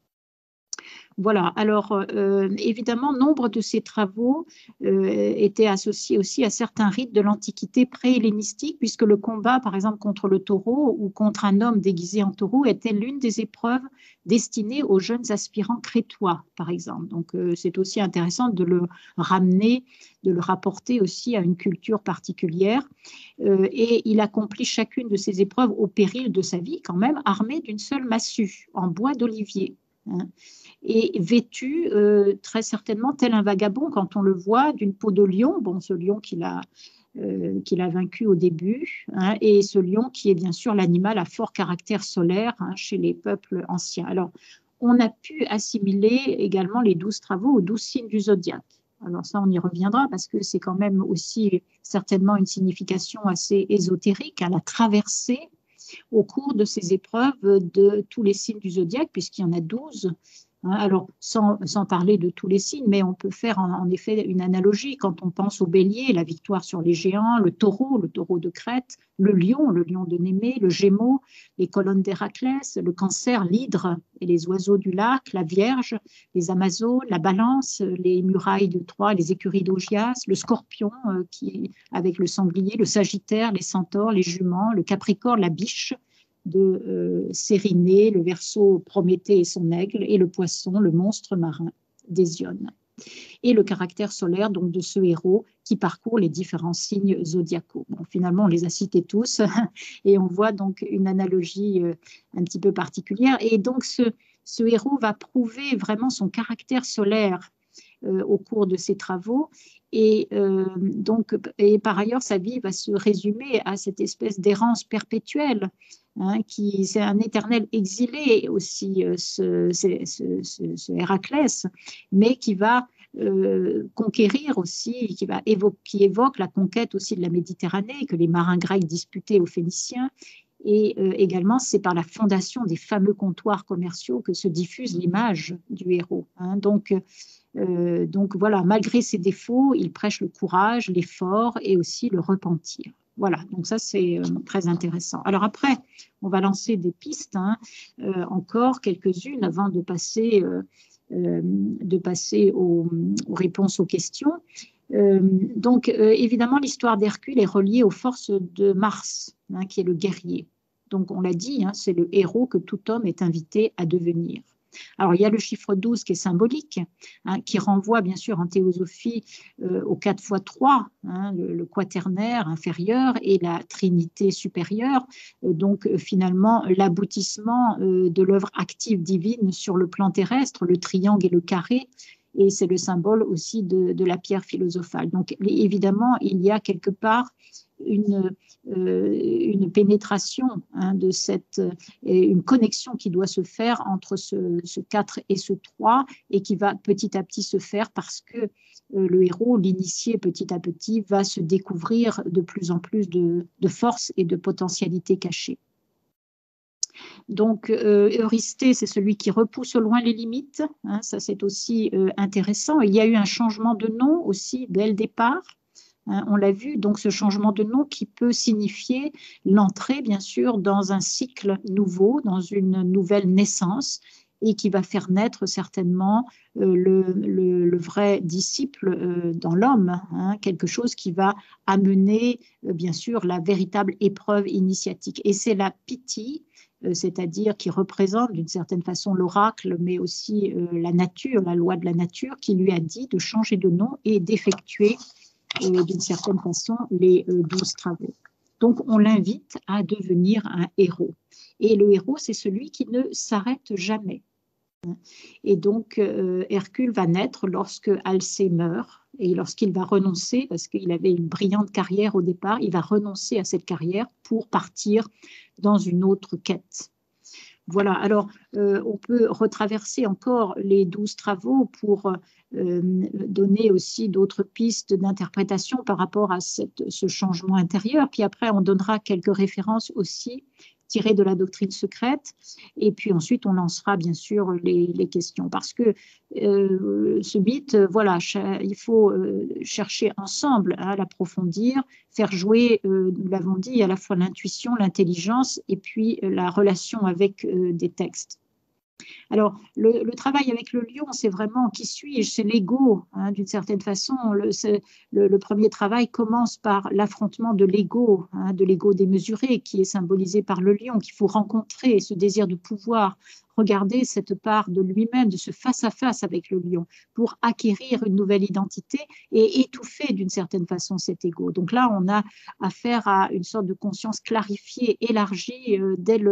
Speaker 1: Voilà, alors euh, évidemment, nombre de ces travaux euh, étaient associés aussi à certains rites de l'Antiquité pré-hellénistique, puisque le combat, par exemple, contre le taureau ou contre un homme déguisé en taureau était l'une des épreuves destinées aux jeunes aspirants crétois, par exemple. Donc euh, c'est aussi intéressant de le ramener, de le rapporter aussi à une culture particulière. Euh, et il accomplit chacune de ces épreuves au péril de sa vie, quand même, armé d'une seule massue en bois d'olivier. hein, et vêtu euh, très certainement tel un vagabond quand on le voit, d'une peau de lion, bon, ce lion qu'il a, euh, qu'il a vaincu au début, hein, et ce lion qui est bien sûr l'animal à fort caractère solaire, hein, chez les peuples anciens. Alors, on a pu assimiler également les douze travaux aux douze signes du zodiaque. Alors ça, on y reviendra parce que c'est quand même aussi certainement une signification assez ésotérique à la traversée au cours de ces épreuves de tous les signes du zodiaque, puisqu'il y en a douze. Hein, alors, sans, sans parler de tous les signes, mais on peut faire en, en effet une analogie quand on pense au bélier, la victoire sur les géants, le taureau, le taureau de Crète, le lion, le lion de Némée, le gémeau, les colonnes d'Héraclès, le cancer, l'hydre et les oiseaux du lac, la vierge, les amazones, la balance, les murailles de Troie, les écuries d'Augias, le scorpion euh, qui, avec le sanglier, le sagittaire, les centaures, les juments, le capricorne, la biche, de euh, Cérinée, le Verseau, Prométhée et son aigle, et le poisson, le monstre marin d'Hésione. Et le caractère solaire donc de ce héros qui parcourt les différents signes zodiacaux. Bon, finalement, on les a cités tous et on voit donc une analogie euh, un petit peu particulière. Et donc, ce, ce héros va prouver vraiment son caractère solaire euh, au cours de ses travaux. Et, euh, donc, et par ailleurs, sa vie va se résumer à cette espèce d'errance perpétuelle, hein, qui c'est un éternel exilé aussi, euh, ce, ce, ce, ce Héraclès, mais qui va euh, conquérir aussi, qui, va évoque, qui évoque la conquête aussi de la Méditerranée, que les marins grecs disputaient aux Phéniciens. Et euh, également, c'est par la fondation des fameux comptoirs commerciaux que se diffuse l'image du héros. Hein. Donc, euh, donc voilà, malgré ses défauts, il prêche le courage, l'effort et aussi le repentir. Voilà, donc ça c'est euh, très intéressant. Alors après, on va lancer des pistes, hein, euh, encore quelques-unes avant de passer, euh, euh, de passer aux, aux réponses aux questions. Euh, donc euh, évidemment, l'histoire d'Hercule est reliée aux forces de Mars, hein, qui est le guerrier. Donc on l'a dit, hein, c'est le héros que tout homme est invité à devenir. Alors, il y a le chiffre douze qui est symbolique, hein, qui renvoie bien sûr en théosophie euh, au quatre fois trois, hein, le, le quaternaire inférieur et la trinité supérieure, euh, donc euh, finalement l'aboutissement euh, de l'œuvre active divine sur le plan terrestre, le triangle et le carré, et c'est le symbole aussi de, de la pierre philosophale. Donc évidemment, il y a quelque part une, euh, une pénétration, hein, de cette, euh, une connexion qui doit se faire entre ce, ce quatre et ce trois et qui va petit à petit se faire parce que euh, le héros, l'initié petit à petit, va se découvrir de plus en plus de, de force et de potentialités cachées. Donc, euh, Eurysthée, c'est celui qui repousse au loin les limites. Hein, ça, c'est aussi euh, intéressant. Il y a eu un changement de nom aussi dès le départ. Hein, on l'a vu, donc ce changement de nom qui peut signifier l'entrée, bien sûr, dans un cycle nouveau, dans une nouvelle naissance, et qui va faire naître certainement euh, le, le, le vrai disciple euh, dans l'homme, hein, quelque chose qui va amener, euh, bien sûr, la véritable épreuve initiatique. Et c'est la Pythie, euh, c'est-à-dire qui représente d'une certaine façon l'oracle, mais aussi euh, la nature, la loi de la nature, qui lui a dit de changer de nom et d'effectuer euh, d'une certaine façon les euh, douze travaux. Donc, on l'invite à devenir un héros. Et le héros, c'est celui qui ne s'arrête jamais. Et donc, euh, Hercule va naître lorsque Alcée meurt et lorsqu'il va renoncer, parce qu'il avait une brillante carrière au départ, il va renoncer à cette carrière pour partir dans une autre quête. Voilà, alors euh, on peut retraverser encore les douze travaux pour euh, donner aussi d'autres pistes d'interprétation par rapport à cette, ce changement intérieur. Puis après, on donnera quelques références aussi tirées de la doctrine secrète. Et puis ensuite, on lancera bien sûr les, les questions. Parce que euh, ce mythe, voilà, il faut euh, chercher ensemble à l'approfondir, faire jouer, euh, nous l'avons dit, à la fois l'intuition, l'intelligence et puis euh, la relation avec euh, des textes. Alors, le, le travail avec le lion, c'est vraiment qui suis-je? C'est l'ego, hein, d'une certaine façon. Le, le, le premier travail commence par l'affrontement de l'ego, hein, de l'ego démesuré, qui est symbolisé par le lion, qu'il faut rencontrer, ce désir de pouvoir regarder cette part de lui-même, de ce face-à-face avec le lion, pour acquérir une nouvelle identité et étouffer d'une certaine façon cet ego. Donc là, on a affaire à une sorte de conscience clarifiée, élargie euh, dès le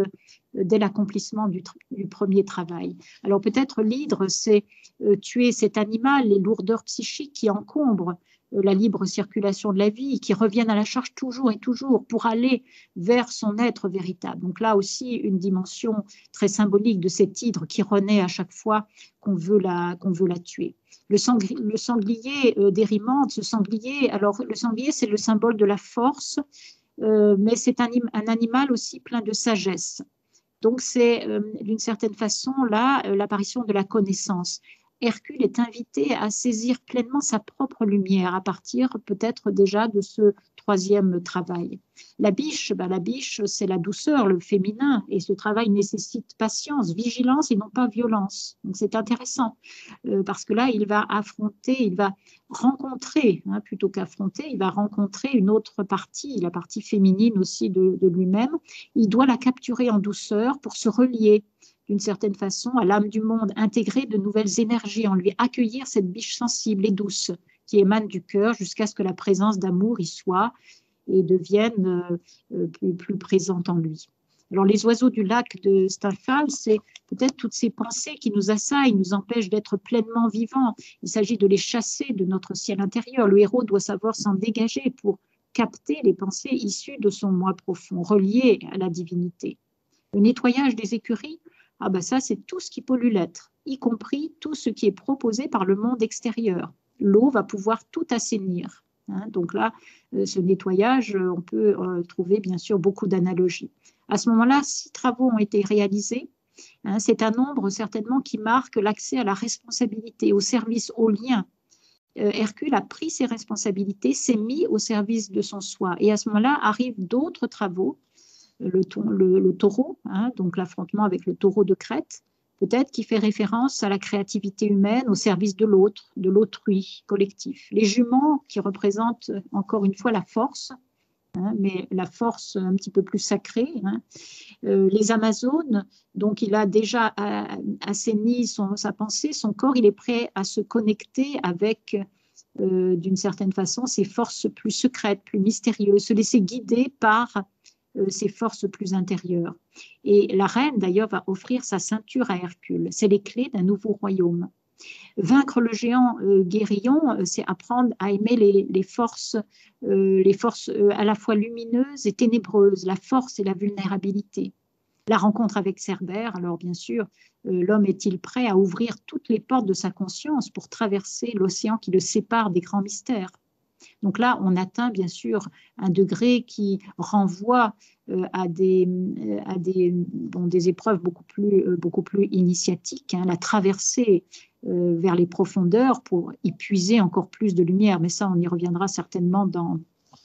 Speaker 1: dès l'accomplissement du, du premier travail. Alors peut-être l'hydre, c'est euh, tuer cet animal, les lourdeurs psychiques qui encombrent euh, la libre circulation de la vie, qui reviennent à la charge toujours et toujours pour aller vers son être véritable. Donc là aussi, une dimension très symbolique de cet hydre qui renaît à chaque fois qu'on veut la, qu'on veut la tuer. Le sanglier, le sanglier euh, d'Érimanthe, ce sanglier, alors le sanglier, c'est le symbole de la force, euh, mais c'est un, un animal aussi plein de sagesse. Donc, c'est euh, d'une certaine façon là euh, l'apparition de la connaissance. Hercule est invité à saisir pleinement sa propre lumière à partir peut-être déjà de ce troisième travail. La biche, ben, la biche, c'est la douceur, le féminin, et ce travail nécessite patience, vigilance et non pas violence. Donc, c'est intéressant euh, parce que là, il va affronter, il va rencontrer, hein, plutôt qu'affronter, il va rencontrer une autre partie, la partie féminine aussi de, de lui-même. Il doit la capturer en douceur pour se relier d'une certaine façon à l'âme du monde, intégrer de nouvelles énergies en lui, accueillir cette biche sensible et douce qui émane du cœur jusqu'à ce que la présence d'amour y soit et devienne euh, plus, plus présente en lui. Alors les oiseaux du lac de Stendhal, c'est peut-être toutes ces pensées qui nous assaillent, nous empêchent d'être pleinement vivants. Il s'agit de les chasser de notre ciel intérieur. Le héros doit savoir s'en dégager pour capter les pensées issues de son moi profond, reliées à la divinité. Le nettoyage des écuries, ah ben ça c'est tout ce qui pollue l'être, y compris tout ce qui est proposé par le monde extérieur. L'eau va pouvoir tout assainir. Hein, donc là, ce nettoyage, on peut euh, trouver bien sûr beaucoup d'analogies. À ce moment-là, six travaux ont été réalisés. Hein, c'est un nombre certainement qui marque l'accès à la responsabilité, au service, au lien. Euh, Hercule a pris ses responsabilités, s'est mis au service de son soi. Et à ce moment-là, arrivent d'autres travaux. Le, le, le taureau, hein, donc l'affrontement avec le taureau de Crète, peut-être qui fait référence à la créativité humaine au service de l'autre, de l'autrui collectif. Les juments qui représentent encore une fois la force, hein, mais la force un petit peu plus sacrée. Hein. Euh, les Amazones, donc il a déjà assaini son, sa pensée, son corps, il est prêt à se connecter avec, euh, d'une certaine façon, ses forces plus secrètes, plus mystérieuses, se laisser guider par ses forces plus intérieures. Et la reine, d'ailleurs, va offrir sa ceinture à Hercule. C'est les clés d'un nouveau royaume. Vaincre le géant euh, Guérillon, c'est apprendre à aimer les, les forces, euh, les forces euh, à la fois lumineuses et ténébreuses, la force et la vulnérabilité. La rencontre avec Cerbère, alors bien sûr, euh, l'homme est-il prêt à ouvrir toutes les portes de sa conscience pour traverser l'océan qui le sépare des grands mystères? Donc là, on atteint bien sûr un degré qui renvoie euh, à, des, euh, à des, bon, des épreuves beaucoup plus, euh, beaucoup plus initiatiques, hein, la traversée euh, vers les profondeurs pour y puiser encore plus de lumière. Mais ça, on y reviendra certainement dans,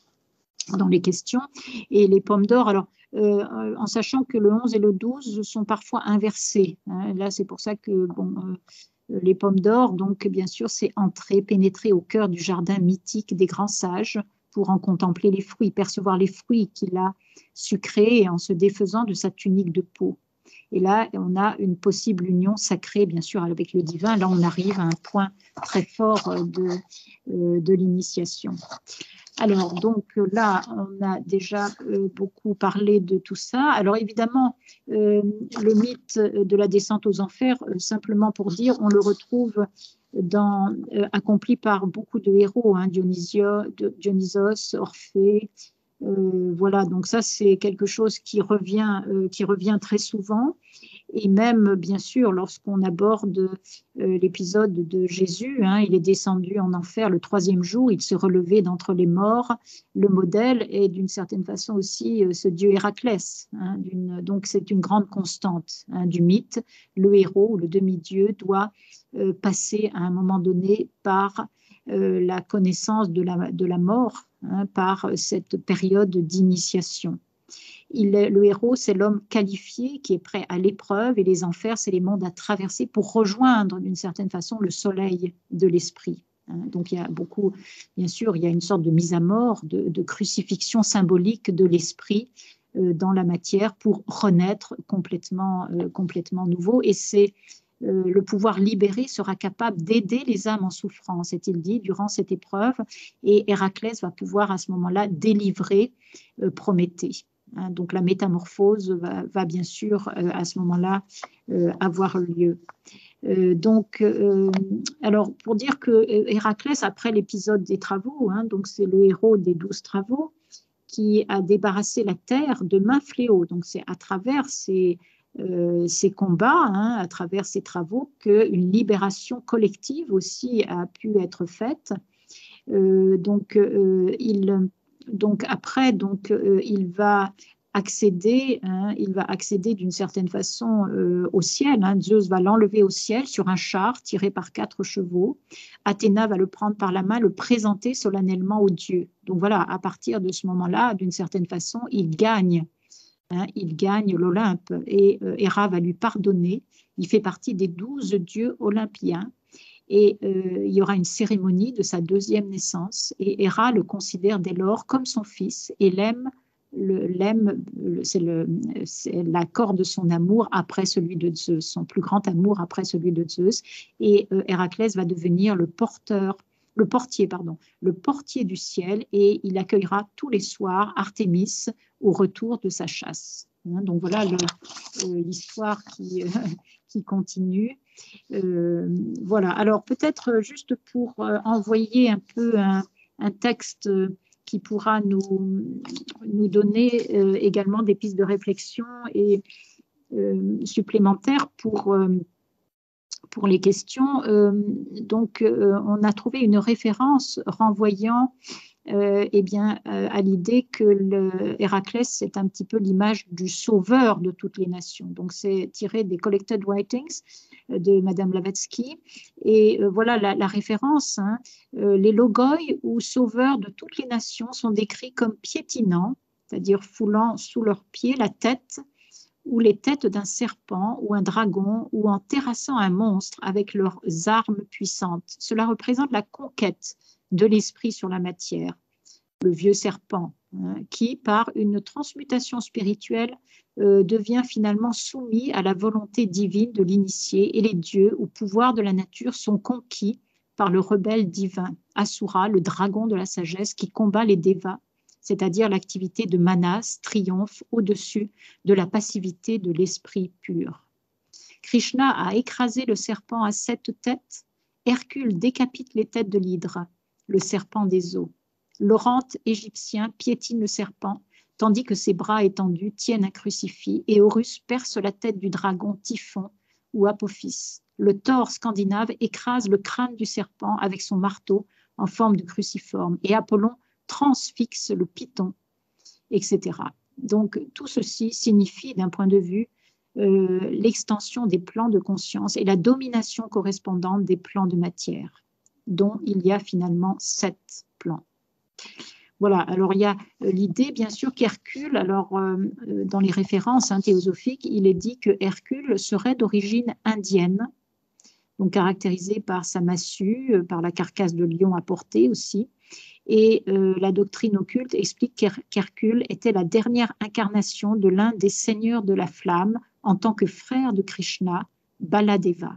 Speaker 1: dans les questions. Et les pommes d'or, alors, euh, en sachant que le onze et le douze sont parfois inversés. Hein, là, c'est pour ça que, bon... Euh, les pommes d'or, donc bien sûr, c'est entrer, pénétrer au cœur du jardin mythique des grands sages pour en contempler les fruits, percevoir les fruits qu'il a su créer en se défaisant de sa tunique de peau. Et là, on a une possible union sacrée, bien sûr, avec le divin. Là, on arrive à un point très fort de, de l'initiation. Alors, donc là, on a déjà euh, beaucoup parlé de tout ça. Alors, évidemment, euh, le mythe de la descente aux enfers, euh, simplement pour dire, on le retrouve dans, euh, accompli par beaucoup de héros, hein, Dionysio, Dionysos, Orphée. Euh, voilà, donc ça, c'est quelque chose qui revient, euh, qui revient très souvent. Et même, bien sûr, lorsqu'on aborde euh, l'épisode de Jésus, hein, il est descendu en enfer le troisième jour, il se relevait d'entre les morts. Le modèle est d'une certaine façon aussi euh, ce dieu Héraclès. Hein, donc c'est une grande constante hein, du mythe. Le héros ou le demi-dieu doit euh, passer à un moment donné par euh, la connaissance de la, de la mort, hein, par cette période d'initiation. Il est, le héros, c'est l'homme qualifié qui est prêt à l'épreuve et les enfers, c'est les mondes à traverser pour rejoindre d'une certaine façon le soleil de l'esprit. Donc il y a beaucoup, bien sûr, il y a une sorte de mise à mort, de, de crucifixion symbolique de l'esprit euh, dans la matière pour renaître complètement, euh, complètement nouveau. Et c'est euh, le pouvoir libéré sera capable d'aider les âmes en souffrance, est-il dit, durant cette épreuve. Et Héraclès va pouvoir à ce moment-là délivrer euh, Prométhée. Hein, donc la métamorphose va, va bien sûr euh, à ce moment-là euh, avoir lieu. Euh, donc, euh, alors pour dire que Héraclès, après l'épisode des travaux, hein, donc c'est le héros des douze travaux, qui a débarrassé la terre de maints fléaux. Donc c'est à travers ces, euh, ces combats, hein, à travers ces travaux, qu'une libération collective aussi a pu être faite. Euh, donc, euh, il, donc après, donc, euh, il va accéder, hein, il va accéder d'une certaine façon euh, au ciel. Hein. Zeus va l'enlever au ciel sur un char tiré par quatre chevaux. Athéna va le prendre par la main, le présenter solennellement aux dieux. Donc voilà, à partir de ce moment-là, d'une certaine façon, il gagne. Hein, il gagne l'Olympe et euh, Héra va lui pardonner. Il fait partie des douze dieux olympiens. Et euh, il y aura une cérémonie de sa deuxième naissance et Héra le considère dès lors comme son fils et l'aime, l'aime, c'est l'accord de son amour après celui de Zeus, son plus grand amour après celui de Zeus. Et euh, Héraclès va devenir le porteur, le portier, pardon, le portier du ciel et il accueillera tous les soirs Artémis au retour de sa chasse. Hein, donc voilà l'histoire qui, euh, qui continue. Euh, voilà, alors peut-être juste pour euh, envoyer un peu un, un texte qui pourra nous, nous donner euh, également des pistes de réflexion et euh, supplémentaires pour, euh, pour les questions. Euh, donc, euh, on a trouvé une référence renvoyant euh, eh bien, euh, à l'idée que le Héraclès, c'est un petit peu l'image du sauveur de toutes les nations. Donc, c'est tiré des Collected Writings de Madame Blavatsky. Et euh, voilà la, la référence. Hein. Euh, les logoi ou sauveurs de toutes les nations sont décrits comme piétinant, c'est-à-dire foulant sous leurs pieds la tête ou les têtes d'un serpent ou un dragon ou en terrassant un monstre avec leurs armes puissantes. Cela représente la conquête de l'esprit sur la matière, le vieux serpent, hein, qui, par une transmutation spirituelle, euh, devient finalement soumis à la volonté divine de l'initié et les dieux au pouvoir de la nature sont conquis par le rebelle divin, Asura, le dragon de la sagesse qui combat les devas, c'est-à-dire l'activité de Manas, triomphe au-dessus de la passivité de l'esprit pur. Krishna a écrasé le serpent à sept têtes. Hercule décapite les têtes de l'hydre, le serpent des eaux. L'Orante égyptien piétine le serpent, tandis que ses bras étendus tiennent un crucifix, et Horus perce la tête du dragon Typhon ou Apophis. Le Thor scandinave écrase le crâne du serpent avec son marteau en forme de cruciforme, et Apollon transfixe le python, et cetera. Donc, tout ceci signifie, d'un point de vue, euh, l'extension des plans de conscience et la domination correspondante des plans de matière, dont il y a finalement sept plans. Voilà, alors il y a euh, l'idée, bien sûr, qu'Hercule, alors euh, dans les références hein, théosophiques, il est dit que Hercule serait d'origine indienne, donc caractérisé par sa massue, par la carcasse de lion à portée aussi. Et euh, la doctrine occulte explique qu'Hercule était la dernière incarnation de l'un des seigneurs de la flamme en tant que frère de Krishna, Baladeva.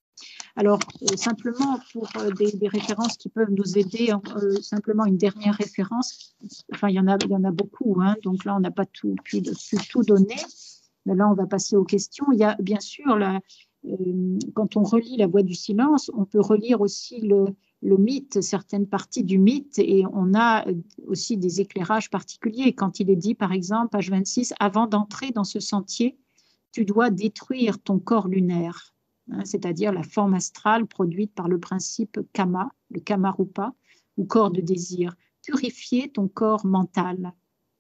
Speaker 1: Alors, euh, simplement pour euh, des, des références qui peuvent nous aider, euh, simplement une dernière référence, enfin il y en a, il y en a beaucoup, hein, donc là on n'a pas tout, pu, pu tout donner, mais là on va passer aux questions. Il y a bien sûr, la, euh, quand on relit La Voix du silence, on peut relire aussi le, le mythe, certaines parties du mythe, et on a aussi des éclairages particuliers. Quand il est dit, par exemple, page vingt-six, avant d'entrer dans ce sentier, tu dois détruire ton corps lunaire, hein, c'est-à-dire la forme astrale produite par le principe Kama, le Kamarupa, ou corps de désir. Purifier ton corps mental.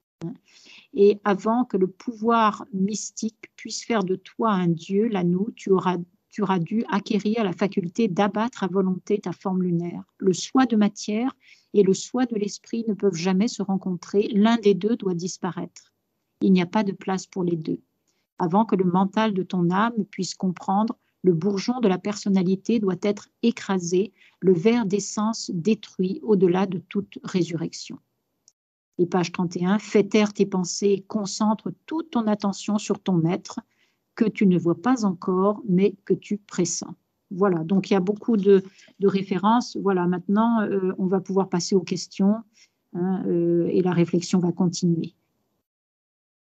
Speaker 1: Et avant que le pouvoir mystique puisse faire de toi un dieu, l'Anu, tu auras, tu auras dû acquérir la faculté d'abattre à volonté ta forme lunaire. Le soi de matière et le soi de l'esprit ne peuvent jamais se rencontrer. L'un des deux doit disparaître. Il n'y a pas de place pour les deux. Avant que le mental de ton âme puisse comprendre, le bourgeon de la personnalité doit être écrasé, le ver d'essence détruit au-delà de toute résurrection. Et page trente et un, fais taire tes pensées, concentre toute ton attention sur ton maître, que tu ne vois pas encore, mais que tu pressens. Voilà, donc il y a beaucoup de, de références. Voilà, maintenant, euh, on va pouvoir passer aux questions hein, euh, et la réflexion va continuer.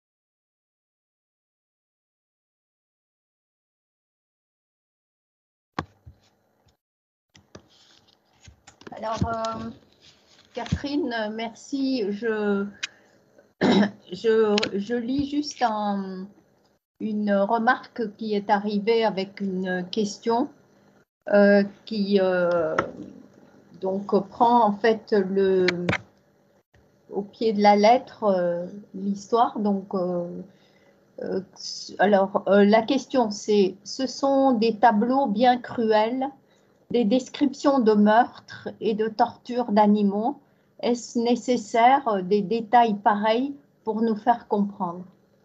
Speaker 2: Alors, euh, Catherine, merci. Je, je, je lis juste un, une remarque qui est arrivée avec une question euh, qui euh, donc prend en fait le, au pied de la lettre euh, l'histoire. Donc, euh, euh, alors euh, la question c'est: ce sont des tableaux bien cruels, des descriptions de meurtres et de tortures d'animaux. Est-ce nécessaire des détails pareils pour nous faire comprendre?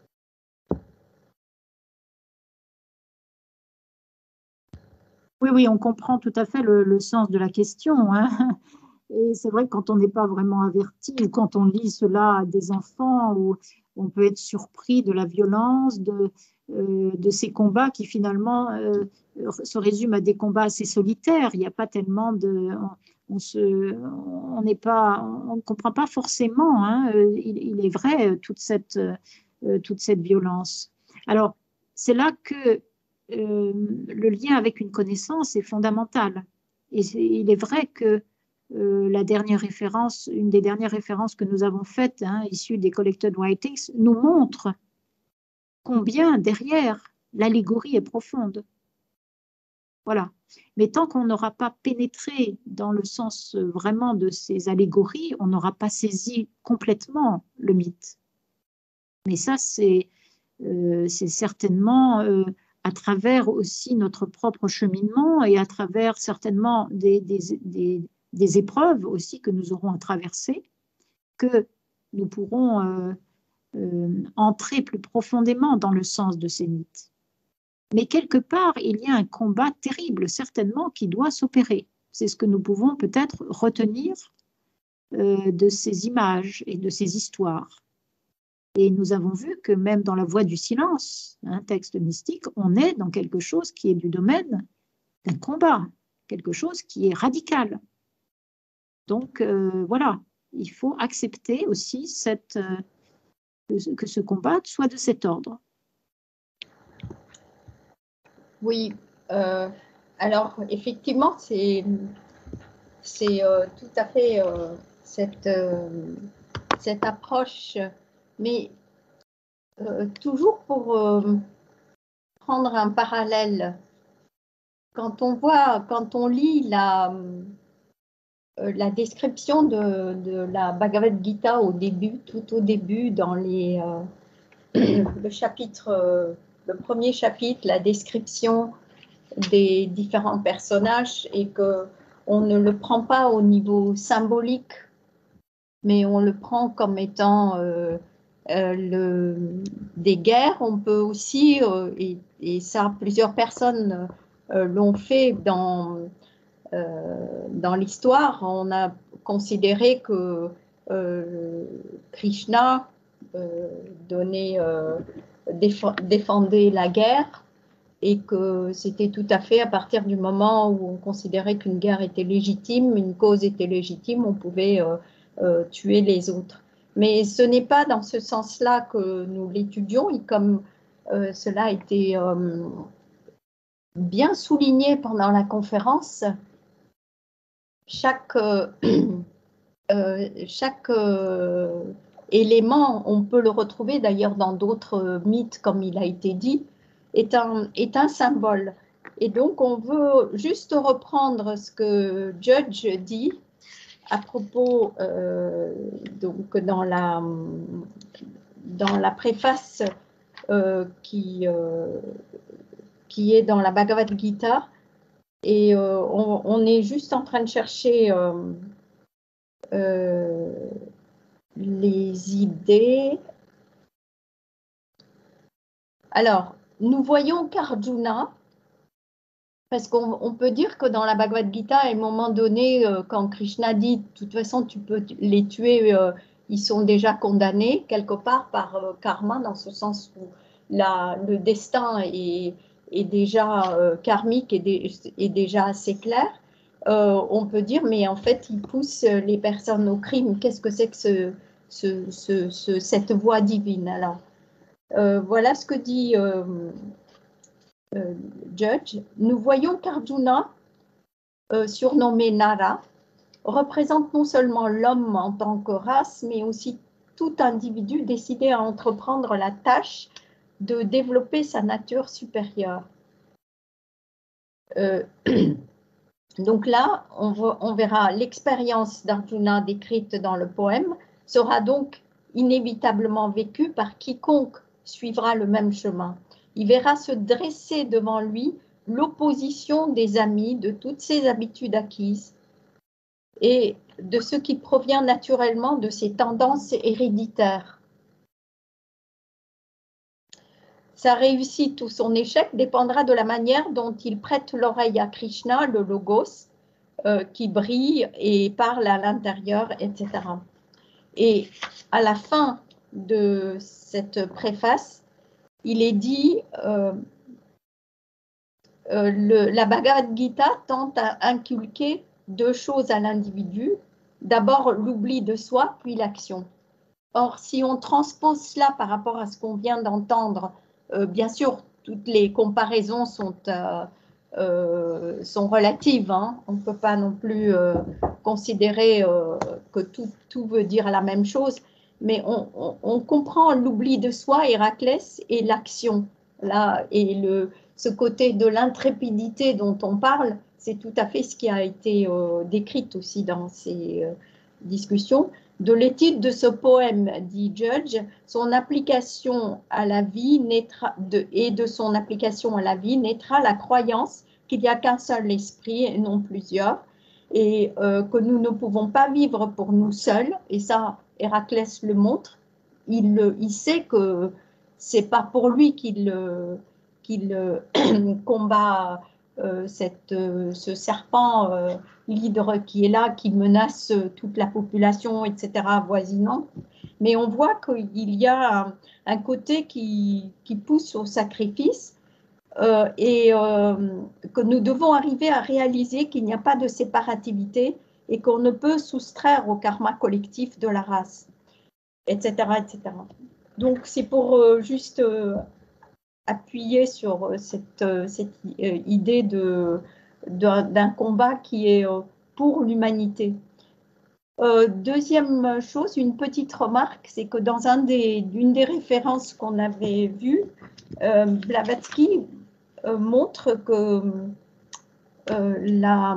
Speaker 1: Oui, oui, on comprend tout à fait le, le sens de la question, hein. Et c'est vrai que quand on n'est pas vraiment averti, ou quand on lit cela à des enfants, où on peut être surpris de la violence, de, euh, de ces combats qui finalement euh, se résument à des combats assez solitaires. Il n'y a pas tellement de... On, on se, on n'est pas, on ne comprend pas forcément, hein, il, il est vrai, toute cette, euh, toute cette violence. Alors, c'est là que euh, le lien avec une connaissance est fondamental. Et c'est- il est vrai que euh, la dernière référence, une des dernières références que nous avons faites, hein, issue des Collected Writings, nous montre combien derrière l'allégorie est profonde. Voilà. Mais tant qu'on n'aura pas pénétré dans le sens euh, vraiment de ces allégories, on n'aura pas saisi complètement le mythe. Mais ça, c'est euh, c'est certainement euh, à travers aussi notre propre cheminement et à travers certainement des, des, des, des épreuves aussi que nous aurons à traverser, que nous pourrons euh, euh, entrer plus profondément dans le sens de ces mythes. Mais quelque part, il y a un combat terrible, certainement, qui doit s'opérer. C'est ce que nous pouvons peut-être retenir euh, de ces images et de ces histoires. Et nous avons vu que même dans La Voix du silence, un texte mystique, on est dans quelque chose qui est du domaine d'un combat, quelque chose qui est radical. Donc euh, voilà, il faut accepter aussi cette, euh, que ce combat soit de cet ordre.
Speaker 2: Oui, euh, alors effectivement, c'est c'est euh, tout à fait euh, cette, euh, cette approche, mais euh, toujours pour euh, prendre un parallèle. Quand on voit, quand on lit la, euh, la description de, de la Bhagavad Gita au début, tout au début, dans les, euh, le chapitre, euh, le premier chapitre, la description des différents personnages, et que on ne le prend pas au niveau symbolique, mais on le prend comme étant euh, euh, le, des guerres. On peut aussi, euh, et, et ça, plusieurs personnes euh, l'ont fait dans, euh, dans l'histoire. On a considéré que euh, Krishna euh, donnait, euh, défendait la guerre, et que c'était tout à fait à partir du moment où on considérait qu'une guerre était légitime, une cause était légitime, on pouvait euh, euh, tuer les autres. Mais ce n'est pas dans ce sens-là que nous l'étudions, et comme euh, cela a été euh, bien souligné pendant la conférence, chaque, euh, euh, chaque euh, élément, on peut le retrouver d'ailleurs dans d'autres mythes, comme il a été dit, est un, est un symbole. Et donc, on veut juste reprendre ce que Judge dit à propos, euh, donc dans la, dans la préface euh, qui, euh, qui est dans la Bhagavad Gita. Et euh, on, on, est juste en train de chercher euh, euh, les idées. Alors, nous voyons qu'Arjuna, parce qu'on peut dire que dans la Bhagavad Gita, à un moment donné, euh, quand Krishna dit, de toute façon, tu peux les tuer, euh, ils sont déjà condamnés quelque part par euh, karma, dans ce sens où la, le destin est, est déjà euh, karmique et dé, est déjà assez clair. Euh, on peut dire, mais en fait, il pousse les personnes au crime. Qu'est-ce que c'est que ce, ce, ce, ce, cette voie divine? Alors, euh, voilà ce que dit euh, euh, Judge. Nous voyons qu'Arjuna, euh, surnommé Nara, représente non seulement l'homme en tant que race, mais aussi tout individu décidé à entreprendre la tâche de développer sa nature supérieure. Euh, donc là, on, va, on verra l'expérience d'Arjuna décrite dans le poème sera donc inévitablement vécue par quiconque suivra le même chemin. Il verra se dresser devant lui l'opposition des amis, de toutes ses habitudes acquises et de ce qui provient naturellement de ses tendances héréditaires. Sa réussite ou son échec dépendra de la manière dont il prête l'oreille à Krishna, le Logos, euh, qui brille et parle à l'intérieur, et cetera. Et à la fin de cette préface, il est dit euh, euh, le, la Bhagavad Gita tente à inculquer deux choses à l'individu, d'abord l'oubli de soi, puis l'action. Or, si on transpose cela par rapport à ce qu'on vient d'entendre, euh, bien sûr, toutes les comparaisons sont, euh, euh, sont relatives. Hein. On ne peut pas non plus euh, considérer euh, que tout, tout veut dire la même chose, mais on, on, on comprend l'oubli de soi, Héraclès, et l'action. Là, et le, ce côté de l'intrépidité dont on parle, c'est tout à fait ce qui a été euh, décrit aussi dans ces euh, discussions. De l'étude de ce poème, dit Judge, son application à la vie naîtra de, et de son application à la vie naîtra la croyance qu'il n'y a qu'un seul esprit et non plusieurs, et euh, que nous ne pouvons pas vivre pour nous seuls, et ça, Héraclès le montre. Il, il sait que c'est pas pour lui qu'il qu'il combat euh, cette, euh, ce serpent euh, l'hydre qui est là, qui menace toute la population, et cetera, avoisinante. Mais on voit qu'il y a un, un côté qui, qui pousse au sacrifice euh, et euh, que nous devons arriver à réaliser qu'il n'y a pas de séparativité et qu'on ne peut soustraire au karma collectif de la race, et cetera, et cetera. Donc, c'est pour euh, juste euh, appuyer sur cette, cette idée de d'un combat qui est pour l'humanité. Euh, deuxième chose, une petite remarque, c'est que dans un des, une des références qu'on avait vues, euh, Blavatsky euh, montre que euh, la,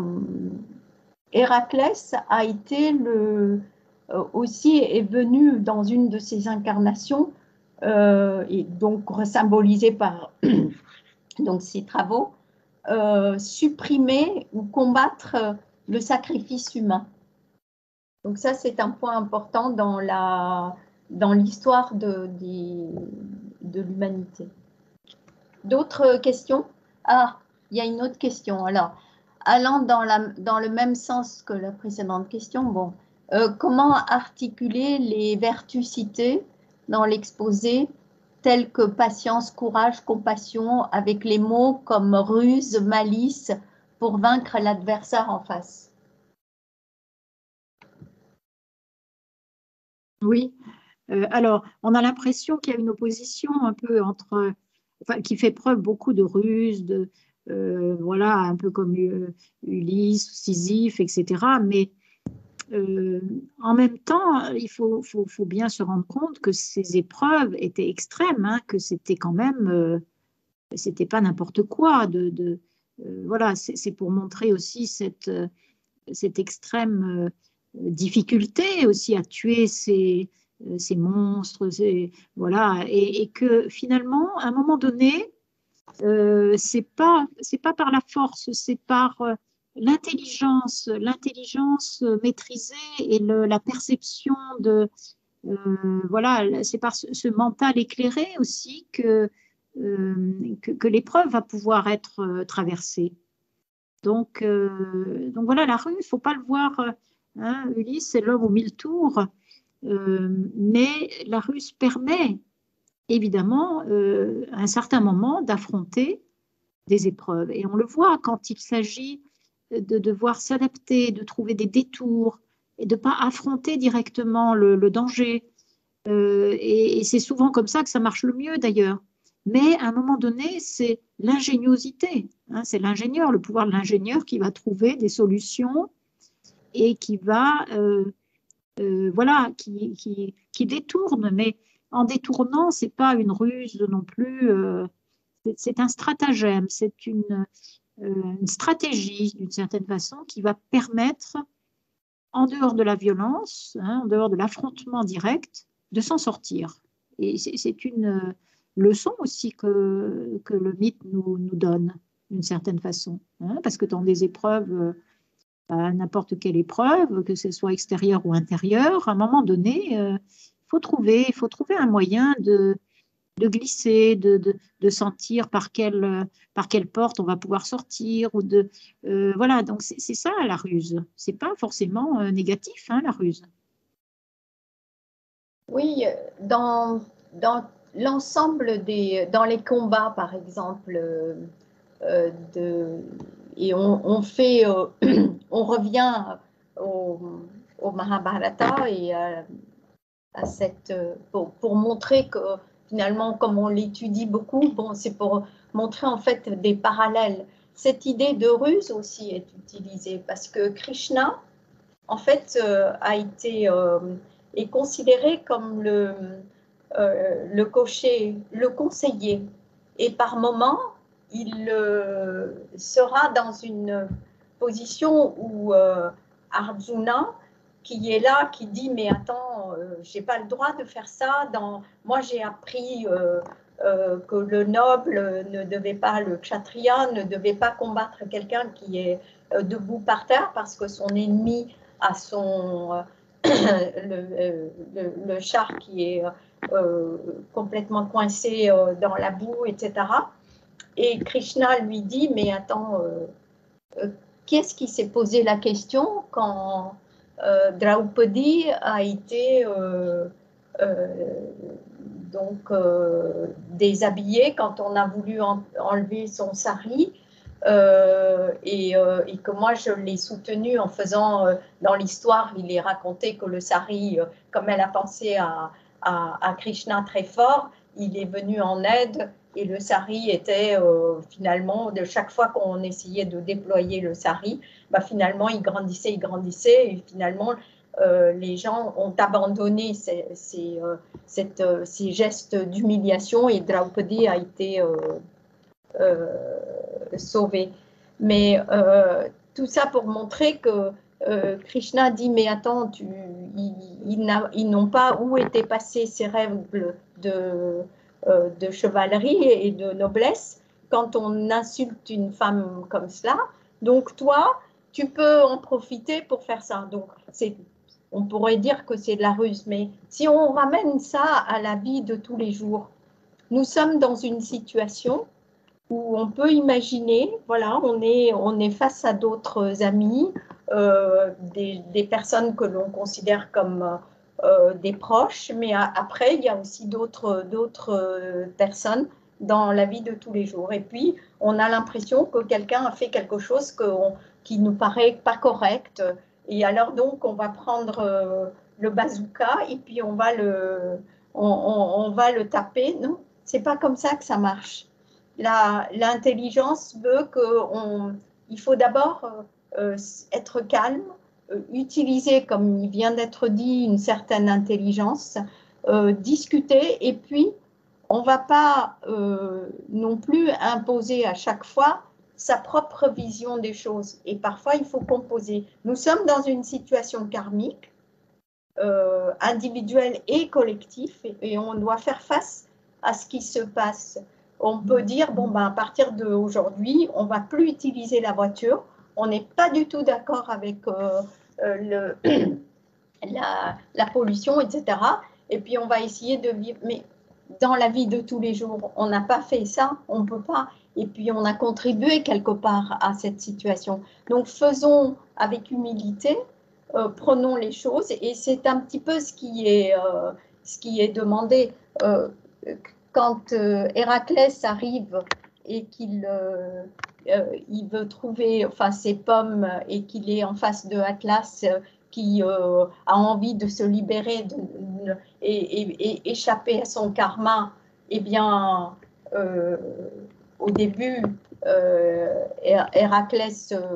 Speaker 2: Héraclès a été le, euh, aussi est venu dans une de ses incarnations euh, et donc symbolisé par donc ses travaux, euh, supprimer ou combattre le sacrifice humain. Donc ça, c'est un point important dans la dans l'histoire de, de, de l'humanité. D'autres questions? Ah, il y a une autre question. Alors, allant dans, la, dans le même sens que la précédente question, bon, euh, comment articuler les vertus citées dans l'exposé, telles que patience, courage, compassion, avec les mots comme ruse, malice, pour vaincre l'adversaire en face?
Speaker 1: Oui, euh, alors on a l'impression qu'il y a une opposition un peu entre, enfin, qui fait preuve beaucoup de ruse, de, euh, voilà, un peu comme euh, Ulysse, Sisyphe, et cetera. Mais euh, en même temps, il faut, faut, faut bien se rendre compte que ces épreuves étaient extrêmes, hein, que c'était quand même, euh, c'était pas n'importe quoi. De, de euh, voilà, c'est pour montrer aussi cette, cette extrême euh, difficulté aussi à tuer ces, ces monstres, ces, voilà, et, et, que finalement, à un moment donné, euh, c'est pas, c'est pas par la force, c'est par euh, l'intelligence, l'intelligence maîtrisée et le, la perception de, euh, voilà, c'est par ce, ce mental éclairé aussi que, euh, que, que l'épreuve va pouvoir être euh, traversée. Donc, euh, donc voilà, la rue, il ne faut pas le voir, hein, Ulysse, c'est l'homme aux mille tours, euh, mais la ruse permet évidemment euh, à un certain moment d'affronter des épreuves. Et on le voit quand il s'agit de devoir s'adapter, de trouver des détours et de ne pas affronter directement le, le danger. Euh, et, et c'est souvent comme ça que ça marche le mieux d'ailleurs. Mais à un moment donné, c'est l'ingéniosité, hein, c'est l'ingénieur, le pouvoir de l'ingénieur qui va trouver des solutions et qui va, euh, euh, voilà, qui, qui, qui détourne, mais en détournant, c'est pas une ruse non plus, euh, c'est c'est un stratagème, c'est une, euh, une stratégie d'une certaine façon qui va permettre, en dehors de la violence, hein, en dehors de l'affrontement direct, de s'en sortir. Et c'est c'est une euh, leçon aussi que, que le mythe nous, nous donne, d'une certaine façon. Hein, parce que dans des épreuves, euh, à n'importe quelle épreuve, que ce soit extérieure ou intérieure, à un moment donné, euh, il faut trouver, il faut trouver un moyen de, de glisser, de, de, de sentir par quelle, par quelle porte on va pouvoir sortir. Ou de, euh, voilà, donc c'est c'est ça la ruse. C'est pas forcément euh, négatif, hein, la ruse.
Speaker 2: Oui, dans, dans l'ensemble des, dans les combats, par exemple, euh, euh, de, et on, on fait, euh, on revient au, au Mahabharata et à, à cette, pour, pour montrer que finalement, comme on l'étudie beaucoup, bon, c'est pour montrer en fait des parallèles. Cette idée de ruse aussi est utilisée parce que Krishna, en fait, euh, a été euh, est considéré comme le, euh, le cocher, le conseiller. Et par moment, il euh, sera dans une position où euh, Arjuna, qui est là, qui dit mais attends, euh, j'ai pas le droit de faire ça. Dans... Moi, j'ai appris euh, euh, que le noble ne devait pas, le kshatriya ne devait pas combattre quelqu'un qui est euh, debout par terre parce que son ennemi à son euh, le, le, le char qui est euh, complètement coincé euh, dans la boue, et cetera. Et Krishna lui dit, mais attends, euh, euh, qu'est-ce qui s'est posé la question quand euh, Draupadi a été euh, euh, donc euh, déshabillée, quand on a voulu en, enlever son sari, euh, et, euh, et que moi je l'ai soutenu en faisant, euh, dans l'histoire, il est raconté que le sari, euh, comme elle a pensé à, à, à Krishna très fort, il est venu en aide et le sari était euh, finalement, de chaque fois qu'on essayait de déployer le sari, bah, finalement il grandissait, il grandissait et finalement euh, les gens ont abandonné ces, ces, euh, cette, euh, ces gestes d'humiliation et Draupadi a été euh, euh, sauvé. Mais euh, tout ça pour montrer que euh, Krishna dit mais attends, tu, ils, ils n'ont pas où étaient passés ces règles de, euh, de chevalerie et de noblesse quand on insulte une femme comme cela. Donc toi, tu peux en profiter pour faire ça. Donc c'est, on pourrait dire que c'est de la ruse, mais si on ramène ça à la vie de tous les jours, nous sommes dans une situation où on peut imaginer, voilà, on est, on est face à d'autres amis, euh, des, des, personnes que l'on considère comme euh, des proches, mais à, après, il y a aussi d'autres d'autres personnes dans la vie de tous les jours. Et puis, on a l'impression que quelqu'un a fait quelque chose que on, qui nous paraît pas correct. Et alors, donc, on va prendre euh, le bazooka et puis on va le, on, on, on va le taper. Non, c'est pas comme ça que ça marche. L'intelligence veut qu'il faut d'abord euh, être calme, euh, utiliser, comme il vient d'être dit, une certaine intelligence, euh, discuter, et puis on ne va pas euh, non plus imposer à chaque fois sa propre vision des choses. Et parfois, il faut composer. Nous sommes dans une situation karmique, euh, individuelle et collective, et, et on doit faire face à ce qui se passe. On peut dire, bon, ben, à partir d'aujourd'hui, on ne va plus utiliser la voiture, on n'est pas du tout d'accord avec euh, euh, le, la, la pollution, et cetera. Et puis, on va essayer de vivre. Mais dans la vie de tous les jours, on n'a pas fait ça, on ne peut pas. Et puis, on a contribué quelque part à cette situation. Donc, faisons avec humilité, euh, prenons les choses. Et c'est un petit peu ce qui est, euh, ce qui est demandé. Euh, quand euh, Héraclès arrive et qu'il euh, euh, il veut trouver enfin, ses pommes et qu'il est en face de Atlas euh, qui euh, a envie de se libérer de, de, et, et, et échapper à son karma, eh bien, euh, au début, euh, Héraclès euh,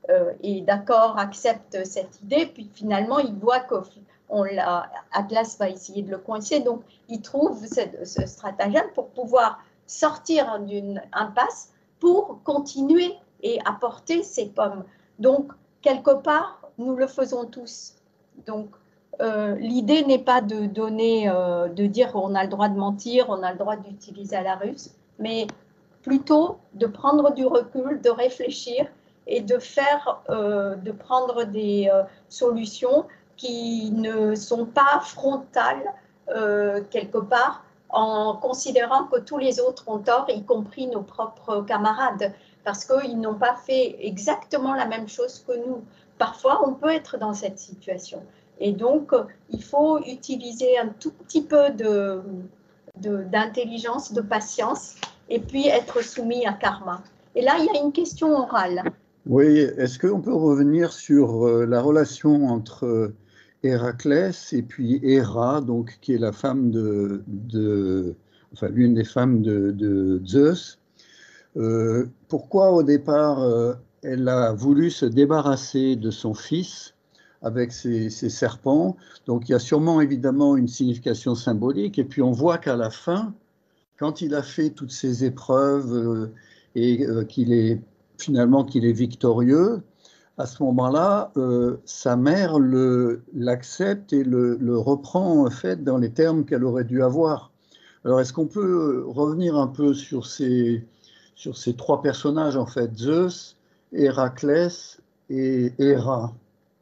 Speaker 2: euh, est d'accord, accepte cette idée, puis finalement il voit que on l'a, Atlas va essayer de le coincer, donc il trouve cette, ce stratagème pour pouvoir sortir d'une impasse pour continuer et apporter ses pommes. Donc, quelque part, nous le faisons tous. Donc, euh, l'idée n'est pas de donner, euh, de dire on a le droit de mentir, on a le droit d'utiliser à la russe, mais plutôt de prendre du recul, de réfléchir et de faire, euh, de prendre des euh, solutions qui ne sont pas frontales euh, quelque part, en considérant que tous les autres ont tort, y compris nos propres camarades, parce qu'ils n'ont pas fait exactement la même chose que nous. Parfois, on peut être dans cette situation. Et donc, il faut utiliser un tout petit peu de, de, d'intelligence, de patience, et puis être soumis à karma. Et là, il y a une question orale.
Speaker 3: Oui, est-ce qu'on peut revenir sur euh, la relation entre euh, Héraclès et puis Héra, donc, qui est la femme de, de enfin, l'une des femmes de, de Zeus. Euh, pourquoi au départ euh, elle a voulu se débarrasser de son fils avec ses, ses serpents? Donc il y a sûrement évidemment une signification symbolique, et puis on voit qu'à la fin, quand il a fait toutes ces épreuves euh, et euh, qu'il est finalement qu'il est victorieux, à ce moment-là, euh, sa mère le, l'accepte et le, le reprend en fait dans les termes qu'elle aurait dû avoir. Alors, est-ce qu'on peut revenir un peu sur ces, sur ces trois personnages, en fait, Zeus, Héraclès et Héra?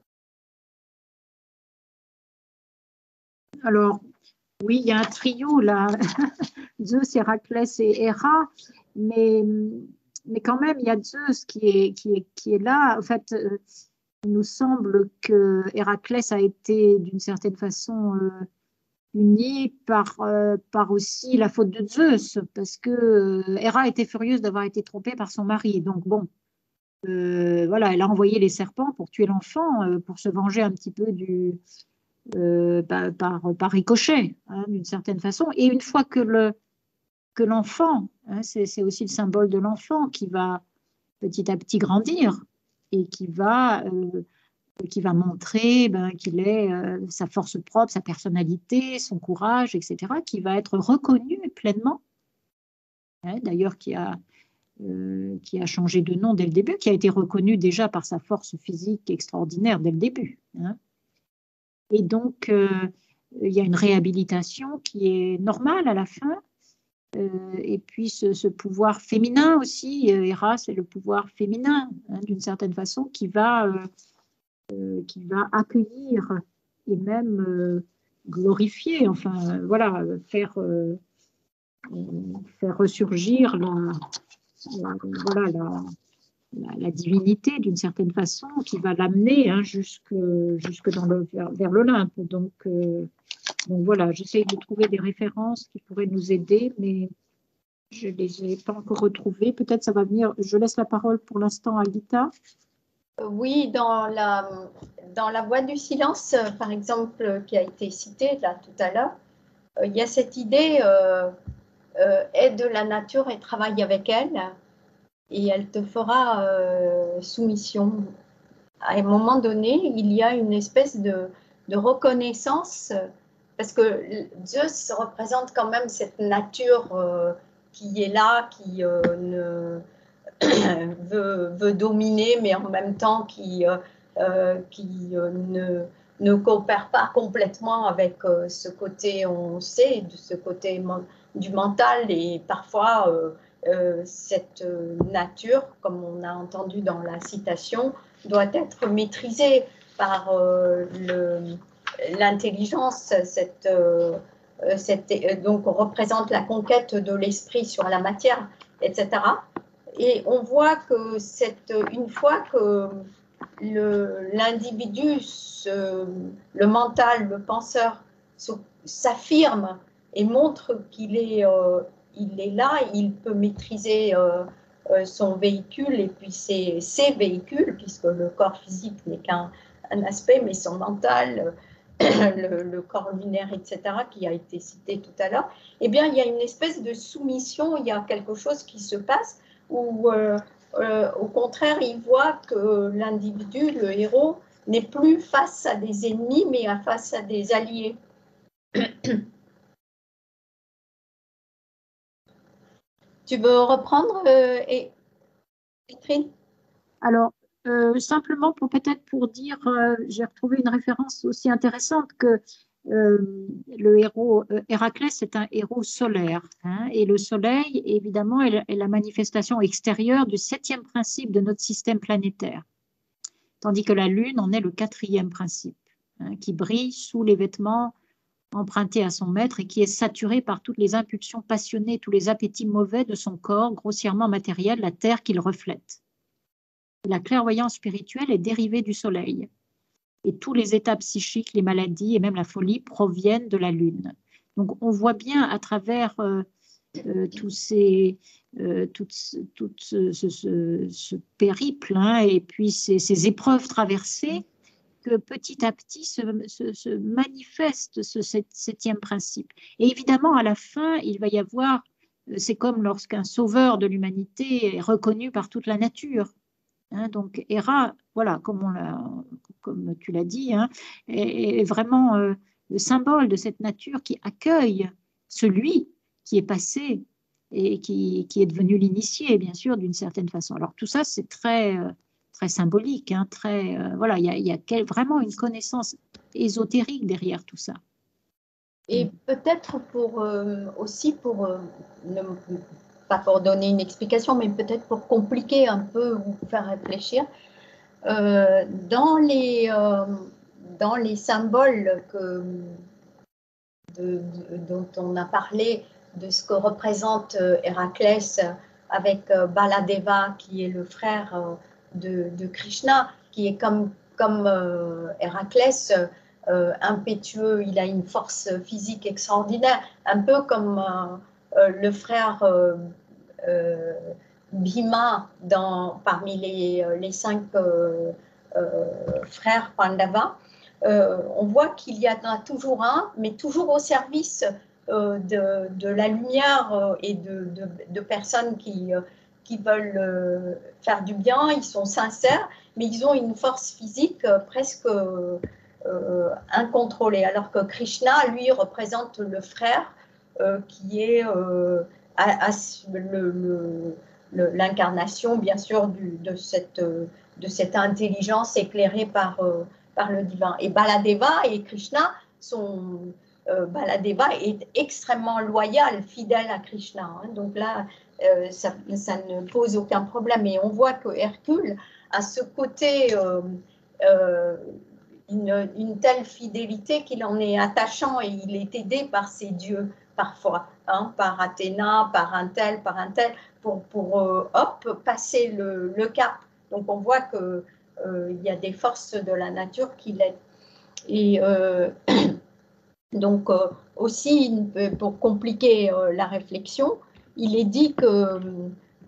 Speaker 1: Alors, oui, il y a un trio là, Zeus, Héraclès et Héra, mais, mais quand même, il y a Zeus qui est, qui est, qui est là. En fait, euh, il nous semble que Héraclès a été d'une certaine façon euh, puni par, euh, par aussi la faute de Zeus, parce que euh, Héra était furieuse d'avoir été trompée par son mari. Donc bon, euh, voilà, elle a envoyé les serpents pour tuer l'enfant, euh, pour se venger un petit peu du, euh, par, par, par ricochet, hein, d'une certaine façon. Et une fois que le que l'enfant, hein, c'est, c'est aussi le symbole de l'enfant qui va petit à petit grandir et qui va, euh, qui va montrer ben, qu'il est euh, sa force propre, sa personnalité, son courage, et cetera, qui va être reconnu pleinement, hein, d'ailleurs qui a, euh, qui a changé de nom dès le début, qui a été reconnu déjà par sa force physique extraordinaire dès le début. Hein. Et donc, euh, il y a une réhabilitation qui est normale à la fin. Euh, et puis ce, ce pouvoir féminin aussi, euh, Héra, c'est le pouvoir féminin, hein, d'une certaine façon, qui va, euh, euh, qui va accueillir et même euh, glorifier, enfin euh, voilà, faire, euh, faire ressurgir la, la, voilà, la, la, la divinité d'une certaine façon, qui va l'amener hein, jusque, jusque dans le, vers, vers l'Olympe. Donc, euh, donc voilà, j'essaye de trouver des références qui pourraient nous aider, mais je ne les ai pas encore retrouvées. Peut-être ça va venir. Je laisse la parole pour l'instant à Gita.
Speaker 2: Oui, dans la, dans la voie du silence, par exemple, qui a été citée là tout à l'heure, il y a cette idée euh, euh, aide la nature et travaille avec elle, et elle te fera euh, soumission. À un moment donné, il y a une espèce de, de reconnaissance, parce que Zeus représente quand même cette nature euh, qui est là, qui euh, ne veut, veut dominer, mais en même temps qui, euh, euh, qui euh, ne, ne coopère pas complètement avec euh, ce côté, on sait, de ce côté du mental, et parfois euh, euh, cette nature, comme on a entendu dans la citation, doit être maîtrisée par euh, l'intelligence. Cette, euh, cette, donc on représente la conquête de l'esprit sur la matière, et cetera. Et on voit que cette, une fois que l'individu, le mental, le penseur, s'affirme et montre qu'il est, euh, il est là, il peut maîtriser euh, euh, son véhicule et puis ses, ses véhicules, puisque le corps physique n'est qu'un un aspect, mais son mental, le, le corps lunaire, et cetera, qui a été cité tout à l'heure, eh bien, il y a une espèce de soumission, il y a quelque chose qui se passe où euh, euh, au contraire, il voit que l'individu, le héros, n'est plus face à des ennemis, mais face à des alliés. Tu veux reprendre, euh, et, Catherine?
Speaker 1: Alors, euh, simplement pour peut-être pour dire, euh, j'ai retrouvé une référence aussi intéressante que euh, le héros euh, Héraclès est un héros solaire, hein, et le soleil, évidemment, est, est la manifestation extérieure du septième principe de notre système planétaire, tandis que la Lune en est le quatrième principe, hein, qui brille sous les vêtements emprunté à son maître et qui est saturé par toutes les impulsions passionnées, tous les appétits mauvais de son corps, grossièrement matériel, la terre qu'il reflète. La clairvoyance spirituelle est dérivée du soleil. Et tous les états psychiques, les maladies et même la folie proviennent de la lune. Donc on voit bien à travers euh, euh, tous ces, euh, tout, tout ce, ce, ce, ce périple, hein, et puis ces, ces épreuves traversées, que petit à petit se, se, se manifeste ce septième principe. Et évidemment, à la fin, il va y avoir, c'est comme lorsqu'un sauveur de l'humanité est reconnu par toute la nature. Hein, donc, Héra, voilà, comme, on l'a, comme tu l'as dit, hein, est, est vraiment euh, le symbole de cette nature qui accueille celui qui est passé et qui, qui est devenu l'initié, bien sûr, d'une certaine façon. Alors, tout ça, c'est très... Euh, très symbolique, hein, très, euh, voilà, il y a, y a quel, vraiment une connaissance ésotérique derrière tout ça.
Speaker 2: Et mmh. peut-être pour euh, aussi pour euh, ne, pas pour donner une explication, mais peut-être pour compliquer un peu ou faire réfléchir, euh, dans les euh, dans les symboles que de, de, dont on a parlé, de ce que représente euh, Héraclès avec euh, Baladeva, qui est le frère euh, de, de Krishna, qui est comme, comme euh, Héraclès, euh, impétueux, il a une force physique extraordinaire, un peu comme euh, euh, le frère euh, euh, Bhima dans, parmi les, les cinq euh, euh, frères Pandava. Euh, on voit qu'il y en a toujours un, mais toujours au service euh, de, de la lumière euh, et de, de, de personnes qui, euh, qui veulent euh, faire du bien. Ils sont sincères, mais ils ont une force physique euh, presque euh, incontrôlée. Alors que Krishna, lui, représente le frère euh, qui est euh, à, à, le, le, l'incarnation, bien sûr, du, de, cette, de cette intelligence éclairée par... Euh, par le divin. Et Baladeva et Krishna sont... Euh, Baladeva est extrêmement loyal, fidèle à Krishna. Hein. Donc là, euh, ça, ça ne pose aucun problème. Et on voit que Hercule a ce côté, euh, euh, une, une telle fidélité qu'il en est attachant et il est aidé par ses dieux parfois, hein, par Athéna, par un tel, par un tel, pour, pour euh, hop, passer le, le cap. Donc on voit que Euh, il y a des forces de la nature qui l'aident. Et euh, donc, euh, aussi, pour compliquer euh, la réflexion, il est dit que euh,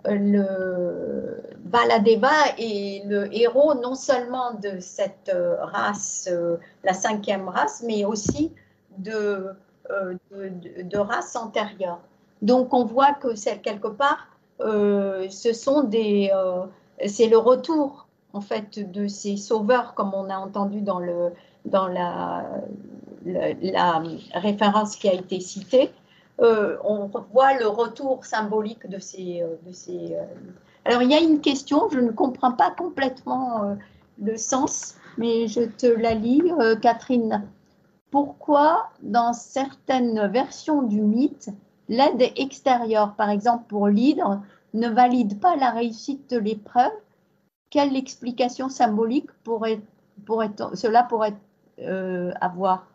Speaker 2: le Baladeva est le héros non seulement de cette euh, race, euh, la cinquième race, mais aussi de, euh, de, de races antérieures. Donc, on voit que c'est quelque part, euh, ce sont des, euh, c'est le retour en fait de ces sauveurs, comme on a entendu dans le dans la, la, la référence qui a été citée. Euh, on voit le retour symbolique de ces, de ces. Euh... Alors il y a une question, je ne comprends pas complètement euh, le sens, mais je te la lis, euh, Catherine. Pourquoi dans certaines versions du mythe, l'aide extérieure, par exemple pour l'hydre, ne valide pas la réussite de l'épreuve? Quelle explication symbolique pourrait, pourrait cela pourrait euh, avoir?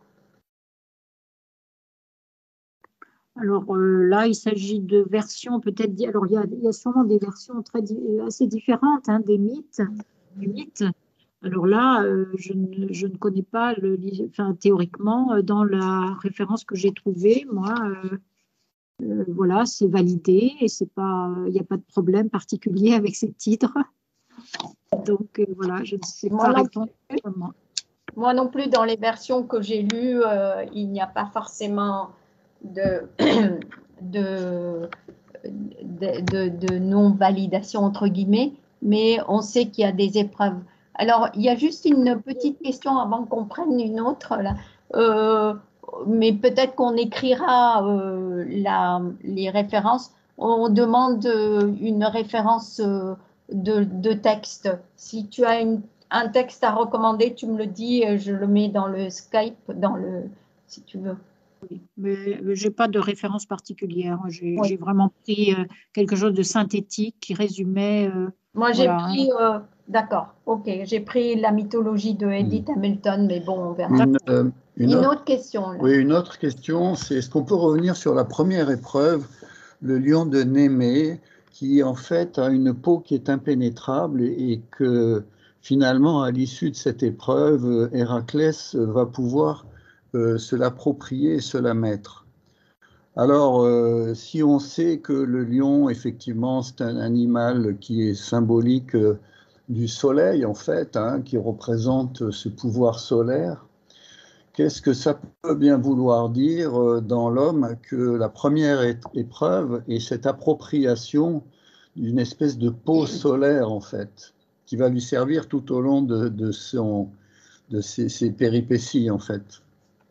Speaker 1: Alors euh, là, il s'agit de versions peut-être. Alors il y a, il y a sûrement des versions très, assez différentes, hein, des mythes, du mythe. Alors là, euh, je, ne, je ne connais pas, le, enfin, théoriquement, dans la référence que j'ai trouvée, moi, euh, euh, voilà, c'est validé et c'est pas, il n'y a pas de problème particulier avec ces titres. Donc euh, voilà, je ne sais
Speaker 2: moi
Speaker 1: pas
Speaker 2: non
Speaker 1: répondre.
Speaker 2: Plus, moi non plus, dans les versions que j'ai lues, euh, il n'y a pas forcément de, de, de, de, de non-validation, entre guillemets, mais on sait qu'il y a des épreuves. Alors, il y a juste une petite question avant qu'on prenne une autre, là. Euh, mais peut-être qu'on écrira euh, la, les références. On demande une référence euh, de, de texte. Si tu as une, un texte à recommander, tu me le dis, je le mets dans le Skype, dans le, si tu veux.
Speaker 1: Oui, mais je n'ai pas de référence particulière. J'ai
Speaker 2: Oui.
Speaker 1: vraiment pris euh, quelque chose de synthétique qui résumait. Euh,
Speaker 2: Moi, j'ai
Speaker 1: voilà,
Speaker 2: pris, euh, d'accord, ok, j'ai pris la mythologie de Edith Hamilton, mais bon, on verra.
Speaker 3: Une, euh, une,
Speaker 2: Une
Speaker 3: autre,
Speaker 2: autre question, là.
Speaker 3: oui, une autre question, c'est est-ce qu'on peut revenir sur la première épreuve, le lion de Némée, qui en fait a une peau qui est impénétrable et, et que finalement, à l'issue de cette épreuve, Héraclès va pouvoir euh, se l'approprier et se la mettre. Alors, euh, si on sait que le lion, effectivement, c'est un animal qui est symbolique euh, du soleil, en fait, hein, qui représente ce pouvoir solaire, qu'est-ce que ça peut bien vouloir dire euh, dans l'homme que la première é- épreuve est cette appropriation d'une espèce de peau solaire, en fait, qui va lui servir tout au long de, de, son, de ses, ses péripéties, en fait.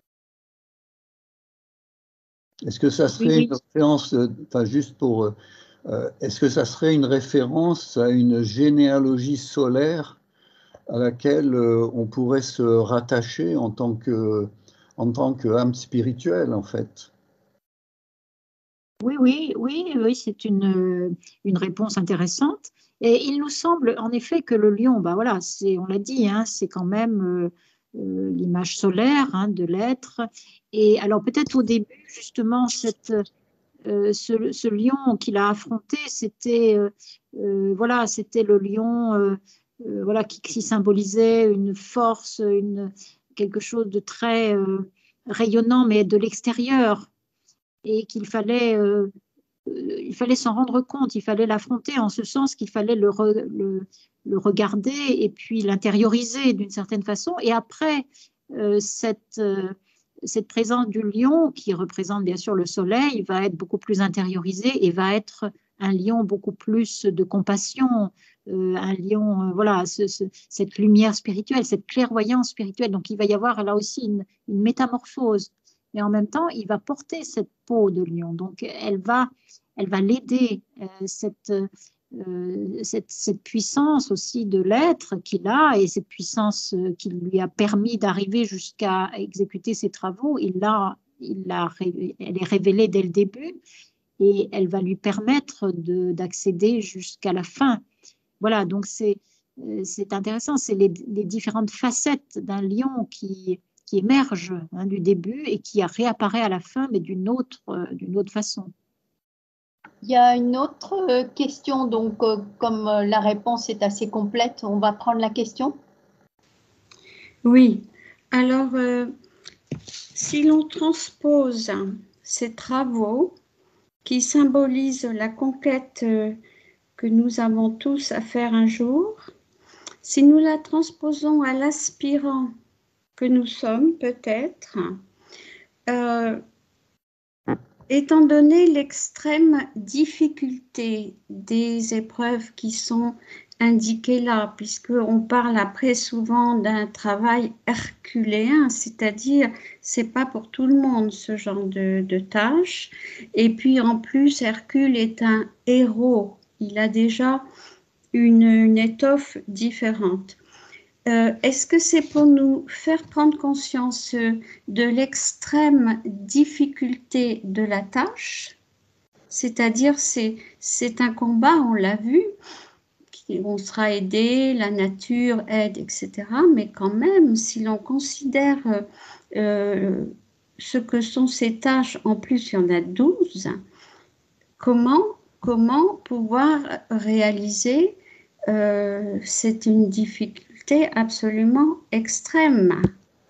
Speaker 3: Est-ce que ça serait
Speaker 1: oui,
Speaker 3: une référence, euh, enfin juste pour, euh, est-ce que ça serait une référence à une généalogie solaire à laquelle euh, on pourrait se rattacher en tant que, en tant qu'âme spirituelle, en fait?
Speaker 1: oui, oui, oui, oui, c'est une, une réponse intéressante. Et il nous semble en effet que le lion, bah voilà, c'est, on l'a dit, hein, c'est quand même euh, euh, l'image solaire hein, de l'être. Et alors peut-être au début, justement, cette, euh, ce, ce lion qu'il a affronté, c'était euh, euh, voilà, c'était le lion euh, euh, voilà, qui, qui symbolisait une force, une, quelque chose de très euh, rayonnant, mais de l'extérieur et qu'il fallait, euh, euh, il fallait s'en rendre compte, il fallait l'affronter en ce sens qu'il fallait le, re, le, le, regarder et puis l'intérioriser d'une certaine façon. Et après, euh, cette, euh, cette présence du lion, qui représente bien sûr le soleil, va être beaucoup plus intériorisée et va être un lion beaucoup plus de compassion, euh, un lion, euh, voilà, ce, ce, cette lumière spirituelle, cette clairvoyance spirituelle. Donc il va y avoir là aussi une, une métamorphose. Mais en même temps, il va porter cette peau de lion. Donc, elle va, elle va l'aider, euh, cette, euh, cette, cette puissance aussi de l'être qu'il a et cette puissance euh, qui lui a permis d'arriver jusqu'à exécuter ses travaux. Il l'a, il l'a, elle est révélée dès le début et elle va lui permettre de, d'accéder jusqu'à la fin. Voilà, donc c'est, euh, c'est intéressant. C'est les, les différentes facettes d'un lion qui qui émerge hein, du début et qui réapparaît à la fin, mais d'une autre, euh, d'une autre façon.
Speaker 2: Il y a une autre euh, question, donc euh, comme euh, la réponse est assez complète, on va prendre la question.
Speaker 4: Oui, alors euh, si l'on transpose ces travaux qui symbolisent la conquête euh, que nous avons tous à faire un jour, si nous la transposons à l'aspirant que nous sommes peut-être, euh, étant donné l'extrême difficulté des épreuves qui sont indiquées là, puisqu'on parle après souvent d'un travail herculéen, c'est-à-dire c'est pas pour tout le monde ce genre de, de tâche. Et puis en plus, Hercule est un héros, il a déjà une, une étoffe différente. Euh, est-ce que c'est pour nous faire prendre conscience de l'extrême difficulté de la tâche? C'est-à-dire, c'est, c'est un combat, on l'a vu, on sera aidé, la nature aide, et cetera. Mais quand même, si l'on considère euh, ce que sont ces tâches, en plus il y en a douze, comment, comment pouvoir réaliser euh, c'est une difficulté absolument extrême.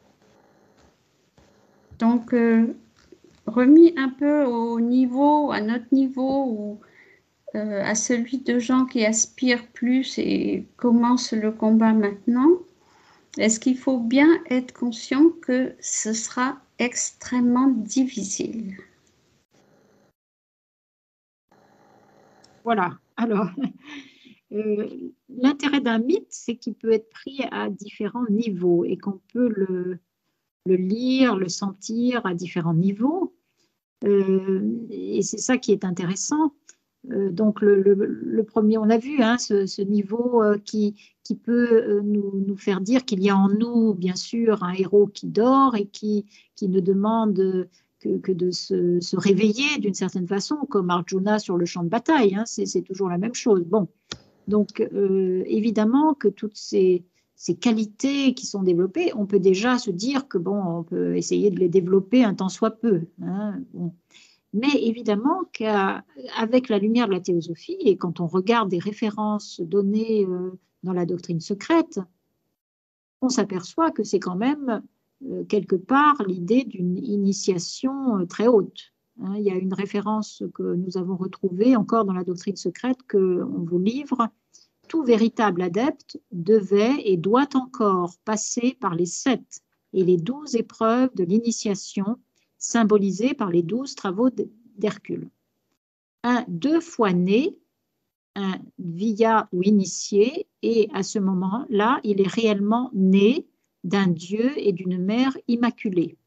Speaker 4: Donc, euh, remis un peu au niveau, à notre niveau, ou euh, à celui de gens qui aspirent plus et commencent le combat maintenant, est-ce qu'il faut bien être conscient que ce sera extrêmement difficile?
Speaker 1: voilà. Alors, euh, l'intérêt d'un mythe, c'est qu'il peut être pris à différents niveaux et qu'on peut le, le lire, le sentir à différents niveaux. Euh, et c'est ça qui est intéressant. Euh, donc, le, le, le premier, on a vu hein, ce, ce niveau euh, qui, qui peut euh, nous, nous faire dire qu'il y a en nous, bien sûr, un héros qui dort et qui, qui ne demande que, que de se, se réveiller d'une certaine façon, comme Arjuna sur le champ de bataille. Hein, c'est toujours la même chose. Bon, donc, euh, évidemment que toutes ces, ces qualités qui sont développées, on peut déjà se dire que, bon, on peut essayer de les développer un tant soit peu. Hein, bon. Mais évidemment qu'avec la lumière de la théosophie, et quand on regarde des références données euh, dans la doctrine secrète, on s'aperçoit que c'est quand même euh, quelque part l'idée d'une initiation euh, très haute. Hein, il y a une référence que nous avons retrouvée encore dans la doctrine secrète qu'on vous livre. Tout véritable adepte devait et doit encore passer par les sept et les douze épreuves de l'initiation symbolisées par les douze travaux d'Hercule. Un deux fois né, un via ou initié, et à ce moment-là, il est réellement né d'un dieu et d'une mère immaculée.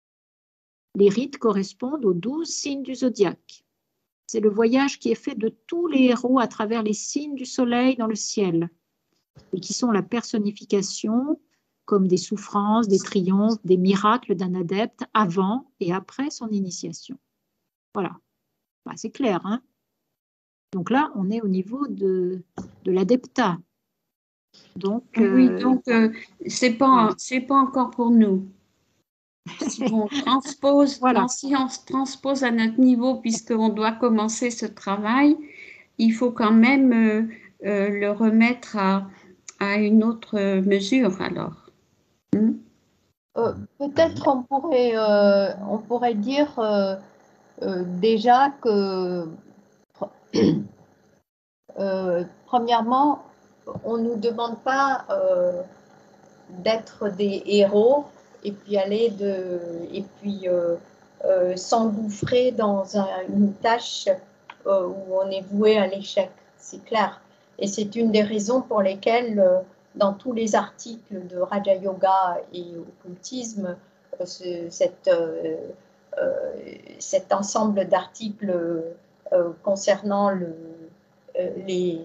Speaker 1: Les rites correspondent aux douze signes du zodiaque. C'est le voyage qui est fait de tous les héros à travers les signes du soleil dans le ciel, et qui sont la personnification comme des souffrances, des triomphes, des miracles d'un adepte avant et après son initiation. Voilà, bah, c'est clair. Hein, donc là, on est au niveau de, de l'adeptat. Donc,
Speaker 4: oui,
Speaker 1: euh,
Speaker 4: donc euh, c'est pas, c'est pas encore pour nous. Si on transpose,
Speaker 1: voilà.
Speaker 4: si on se transpose à notre niveau, puisqu'on doit commencer ce travail, il faut quand même euh, euh, le remettre à, à une autre mesure alors. Hmm?
Speaker 2: Euh, peut-être on pourrait, euh, on pourrait dire euh, euh, déjà que, euh, premièrement, on ne nous demande pas euh, d'être des héros et puis aller de, et puis euh, euh, s'engouffrer dans un, une tâche euh, où on est voué à l'échec, c'est clair. Et c'est une des raisons pour lesquelles, euh, dans tous les articles de Raja Yoga et occultisme, euh, ce, cette, euh, euh, cet ensemble d'articles euh, concernant le, euh, les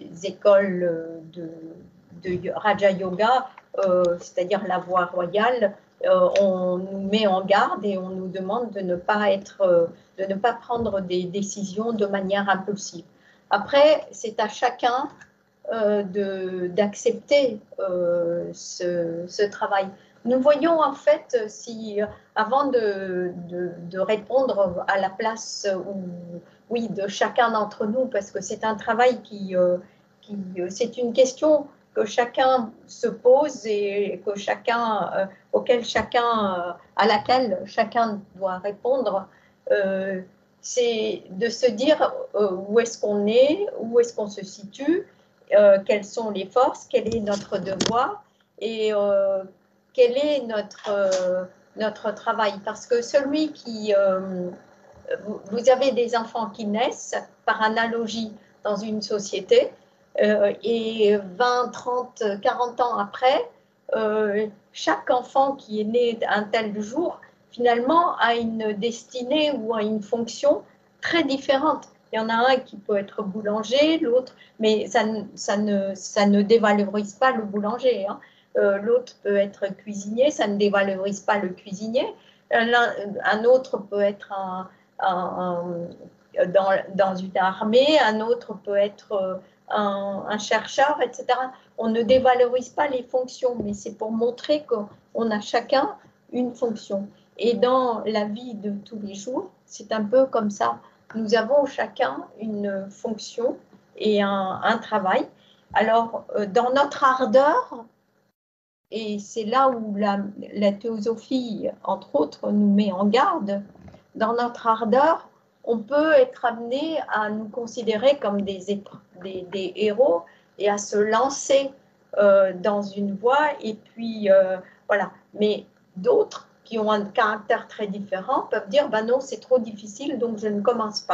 Speaker 2: écoles de, de Raja Yoga, euh, c'est-à-dire la voie royale, euh, on nous met en garde et on nous demande de ne pas être, euh, de ne pas prendre des décisions de manière impulsive. Après, c'est à chacun euh, d'accepter euh, ce, ce travail. Nous voyons en fait, si avant de, de, de répondre à la place où, oui, de chacun d'entre nous, parce que c'est un travail qui, euh, qui c'est une question que chacun se pose et que chacun, euh, auquel chacun, euh, à laquelle chacun doit répondre, euh, c'est de se dire euh, où est-ce qu'on est, où est-ce qu'on se situe, euh, quelles sont les forces, quel est notre devoir et euh, quel est notre, euh, notre travail. Parce que celui qui... Euh, vous, vous avez des enfants qui naissent par analogie dans une société euh, et vingt, trente, quarante ans après, euh, chaque enfant qui est né un tel jour, finalement, a une destinée ou a une fonction très différente. Il y en a un qui peut être boulanger, l'autre, mais ça, ça, ne, ça ne dévalorise pas le boulanger. Hein. Euh, l'autre peut être cuisinier, ça ne dévalorise pas le cuisinier. Un, un autre peut être un, un, un, dans, dans une armée, un autre peut être un, un chercheur, et cetera. On ne dévalorise pas les fonctions, mais c'est pour montrer qu'on a chacun une fonction. Et dans la vie de tous les jours, c'est un peu comme ça. Nous avons chacun une fonction et un, un travail. Alors, dans notre ardeur, et c'est là où la, la théosophie, entre autres, nous met en garde, dans notre ardeur, on peut être amené à nous considérer comme des, des, des héros et à se lancer euh, dans une voie. Et puis, euh, voilà. Mais d'autres qui ont un caractère très différent peuvent dire, ben non, c'est trop difficile, donc je ne commence pas.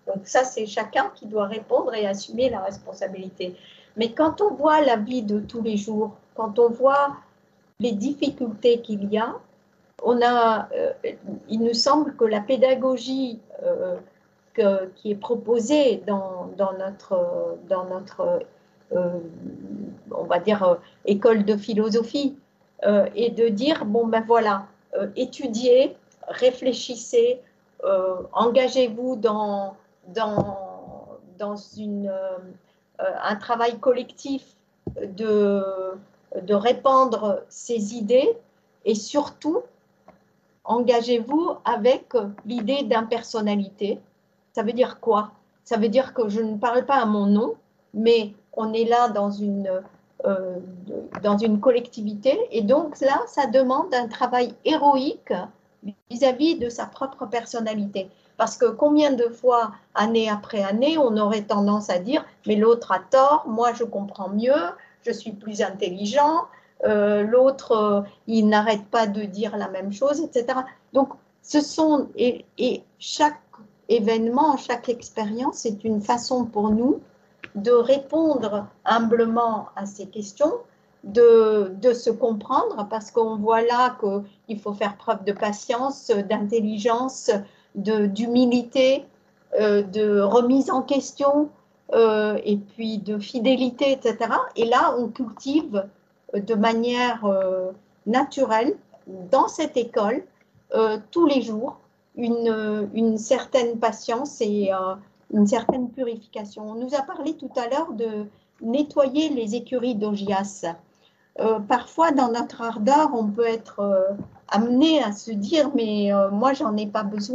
Speaker 2: Donc ça, c'est chacun qui doit répondre et assumer la responsabilité. Mais quand on voit la vie de tous les jours, quand on voit les difficultés qu'il y a, on a, euh, il nous semble que la pédagogie euh, que, qui est proposée dans, dans notre, dans notre euh, on va dire, euh, école de philosophie, euh, et de dire, bon ben voilà, euh, étudiez, réfléchissez, euh, engagez-vous dans, dans, dans une, euh, un travail collectif de, de répandre ces idées, et surtout, engagez-vous avec l'idée d'impersonnalité. Ça veut dire quoi? Ça veut dire que je ne parle pas à mon nom, mais on est là dans une, euh, dans une collectivité, et donc là, ça demande un travail héroïque vis-à-vis de sa propre personnalité. Parce que combien de fois, année après année, on aurait tendance à dire « mais l'autre a tort, moi je comprends mieux, je suis plus intelligent, euh, l'autre, euh, il n'arrête pas de dire la même chose, et cetera » Donc, ce sont, et, et chaque événement, chaque expérience est une façon pour nous de répondre humblement à ces questions, de, de se comprendre, parce qu'on voit là qu'il faut faire preuve de patience, d'intelligence, d'humilité, euh, de remise en question, euh, et puis de fidélité, et cetera. Et là, on cultive de manière euh, naturelle, dans cette école, euh, tous les jours, une, une certaine patience et euh, une certaine purification. On nous a parlé tout à l'heure de nettoyer les écuries d'Augias. Euh, parfois, dans notre ardeur, on peut être euh, amené à se dire « mais euh, moi, j'en ai pas besoin ».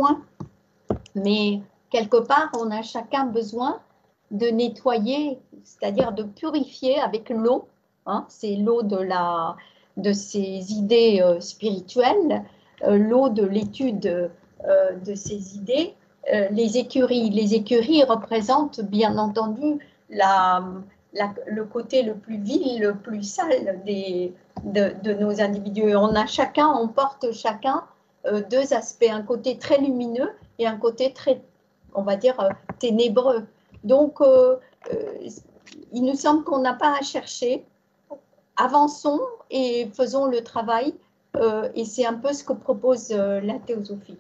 Speaker 2: Mais quelque part, on a chacun besoin de nettoyer, c'est-à-dire de purifier avec l'eau. Hein, c'est l'eau de, la, de ces idées euh, spirituelles, euh, l'eau de l'étude euh, de ces idées. Euh, les écuries, les écuries représentent bien entendu la, la, le côté le plus vil, le plus sale des, de, de nos individus. On a chacun, on porte chacun euh, deux aspects, un côté très lumineux et un côté très, on va dire, euh, ténébreux. Donc, euh, euh, il nous semble qu'on n'a pas à chercher. Avançons et faisons le travail. Euh, et c'est un peu ce que propose euh, la théosophie.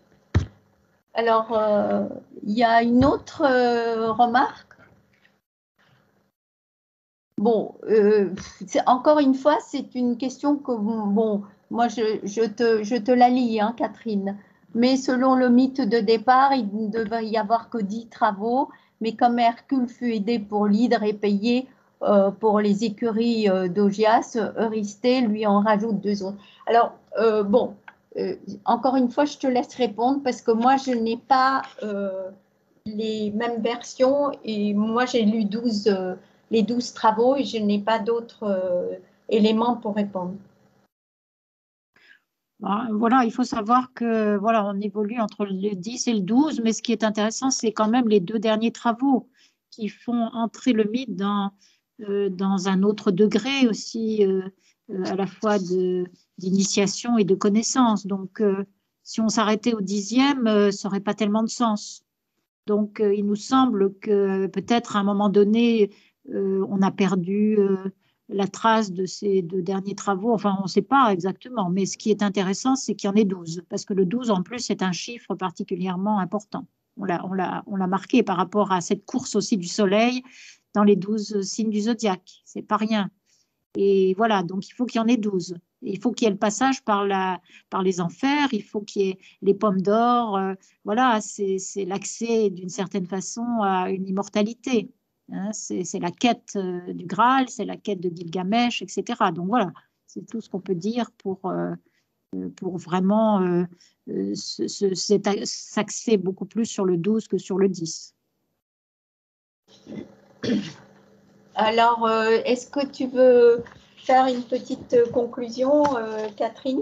Speaker 2: Alors, euh, il y a une autre euh, remarque. Bon, euh, encore une fois, c'est une question que, bon, moi, je, je, te, je te la lis, hein, Catherine. Mais selon le mythe de départ, il ne devait y avoir que dix travaux. Mais comme Hercule fut aidé pour l'hydre et payé euh, pour les écuries euh, d'Augias, Eurysthée lui en rajoute deux autres. Alors, euh, bon, euh, encore une fois, je te laisse répondre parce que moi, je n'ai pas euh, les mêmes versions et moi, j'ai lu douze, euh, les douze travaux et je n'ai pas d'autres euh, éléments pour répondre.
Speaker 1: Voilà, il faut savoir que voilà, on évolue entre le dix et le douze, mais ce qui est intéressant, c'est quand même les deux derniers travaux qui font entrer le mythe dans, euh, dans un autre degré aussi, euh, euh, à la fois d'initiation et de connaissance. Donc, euh, si on s'arrêtait au dixième, euh, ça n'aurait pas tellement de sens. Donc, euh, il nous semble que peut-être à un moment donné, euh, on a perdu euh, la trace de ces deux derniers travaux. Enfin, on ne sait pas exactement, mais ce qui est intéressant, c'est qu'il y en ait douze, parce que le douze, en plus, c'est un chiffre particulièrement important. On l'a, on l'a, on l'a marqué par rapport à cette course aussi du soleil dans les douze signes du zodiaque. C'est pas rien. Et voilà, donc il faut qu'il y en ait douze. Il faut qu'il y ait le passage par, la, par les enfers, il faut qu'il y ait les pommes d'or. Euh, voilà, c'est l'accès d'une certaine façon à une immortalité. Hein, c'est la quête euh, du Graal, c'est la quête de Gilgamesh, et cetera. Donc voilà, c'est tout ce qu'on peut dire pour, euh, pour vraiment euh, s'axer beaucoup plus sur le douze que sur le dix.
Speaker 2: Alors, euh, est-ce que tu veux faire une petite conclusion, euh, Catherine?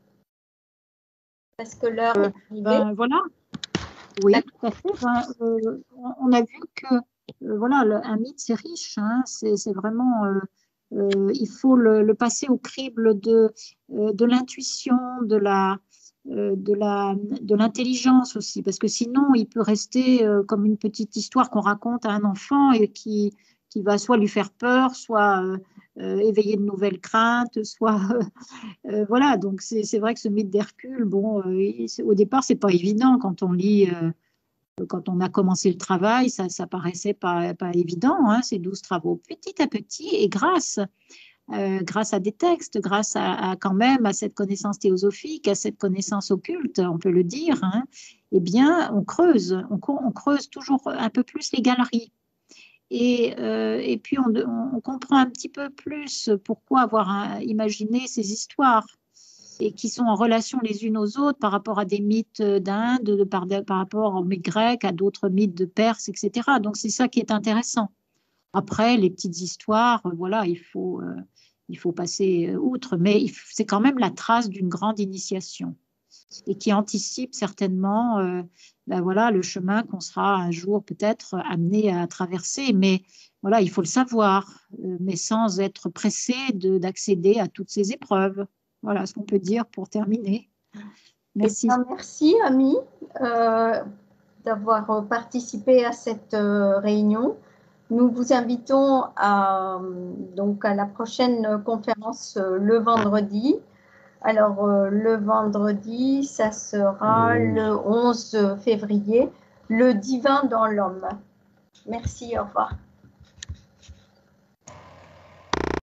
Speaker 2: Parce que l'heure
Speaker 1: euh,
Speaker 2: est arrivée.
Speaker 1: Ben, voilà. Oui, tout à fait. Ben, euh, on a vu que euh, voilà, le, un mythe, c'est riche. Hein, c'est vraiment, euh, euh, il faut le, le passer au crible de, euh, de l'intuition, de la, euh, de la, de l'intelligence aussi, parce que sinon, il peut rester euh, comme une petite histoire qu'on raconte à un enfant et qui, qui va soit lui faire peur, soit euh, euh, éveiller de nouvelles craintes, soit euh, voilà. Donc c'est c'est vrai que ce mythe d'Hercule, bon, euh, il- c'est- au départ, c'est pas évident quand on lit. Euh, quand on a commencé le travail, ça, ça paraissait pas, pas évident, hein, ces douze travaux. Petit à petit, et grâce euh, grâce à des textes, grâce à, à, quand même à cette connaissance théosophique, à cette connaissance occulte, on peut le dire, hein, eh bien, on creuse, on, on, creuse toujours un peu plus les galeries. Et, euh, et puis, on, on, comprend un petit peu plus pourquoi avoir un, imaginé ces histoires et qui sont en relation les unes aux autres par rapport à des mythes d'Inde, par, par rapport aux mythes grecs, à d'autres mythes de Perse, et cetera. Donc, c'est ça qui est intéressant. Après, les petites histoires, voilà, il faut, euh, il faut passer outre, mais c'est quand même la trace d'une grande initiation et qui anticipe certainement euh, ben voilà, le chemin qu'on sera un jour peut-être amené à traverser. Mais voilà, il faut le savoir, euh, mais sans être pressé d'accéder à toutes ces épreuves. Voilà ce qu'on peut dire pour terminer. Merci.
Speaker 2: Eh bien, merci, Ami, euh, d'avoir participé à cette euh, réunion. Nous vous invitons à, donc, à la prochaine conférence euh, le vendredi. Alors, euh, le vendredi, ça sera mmh. le onze février, le divin dans l'homme. Merci, au revoir.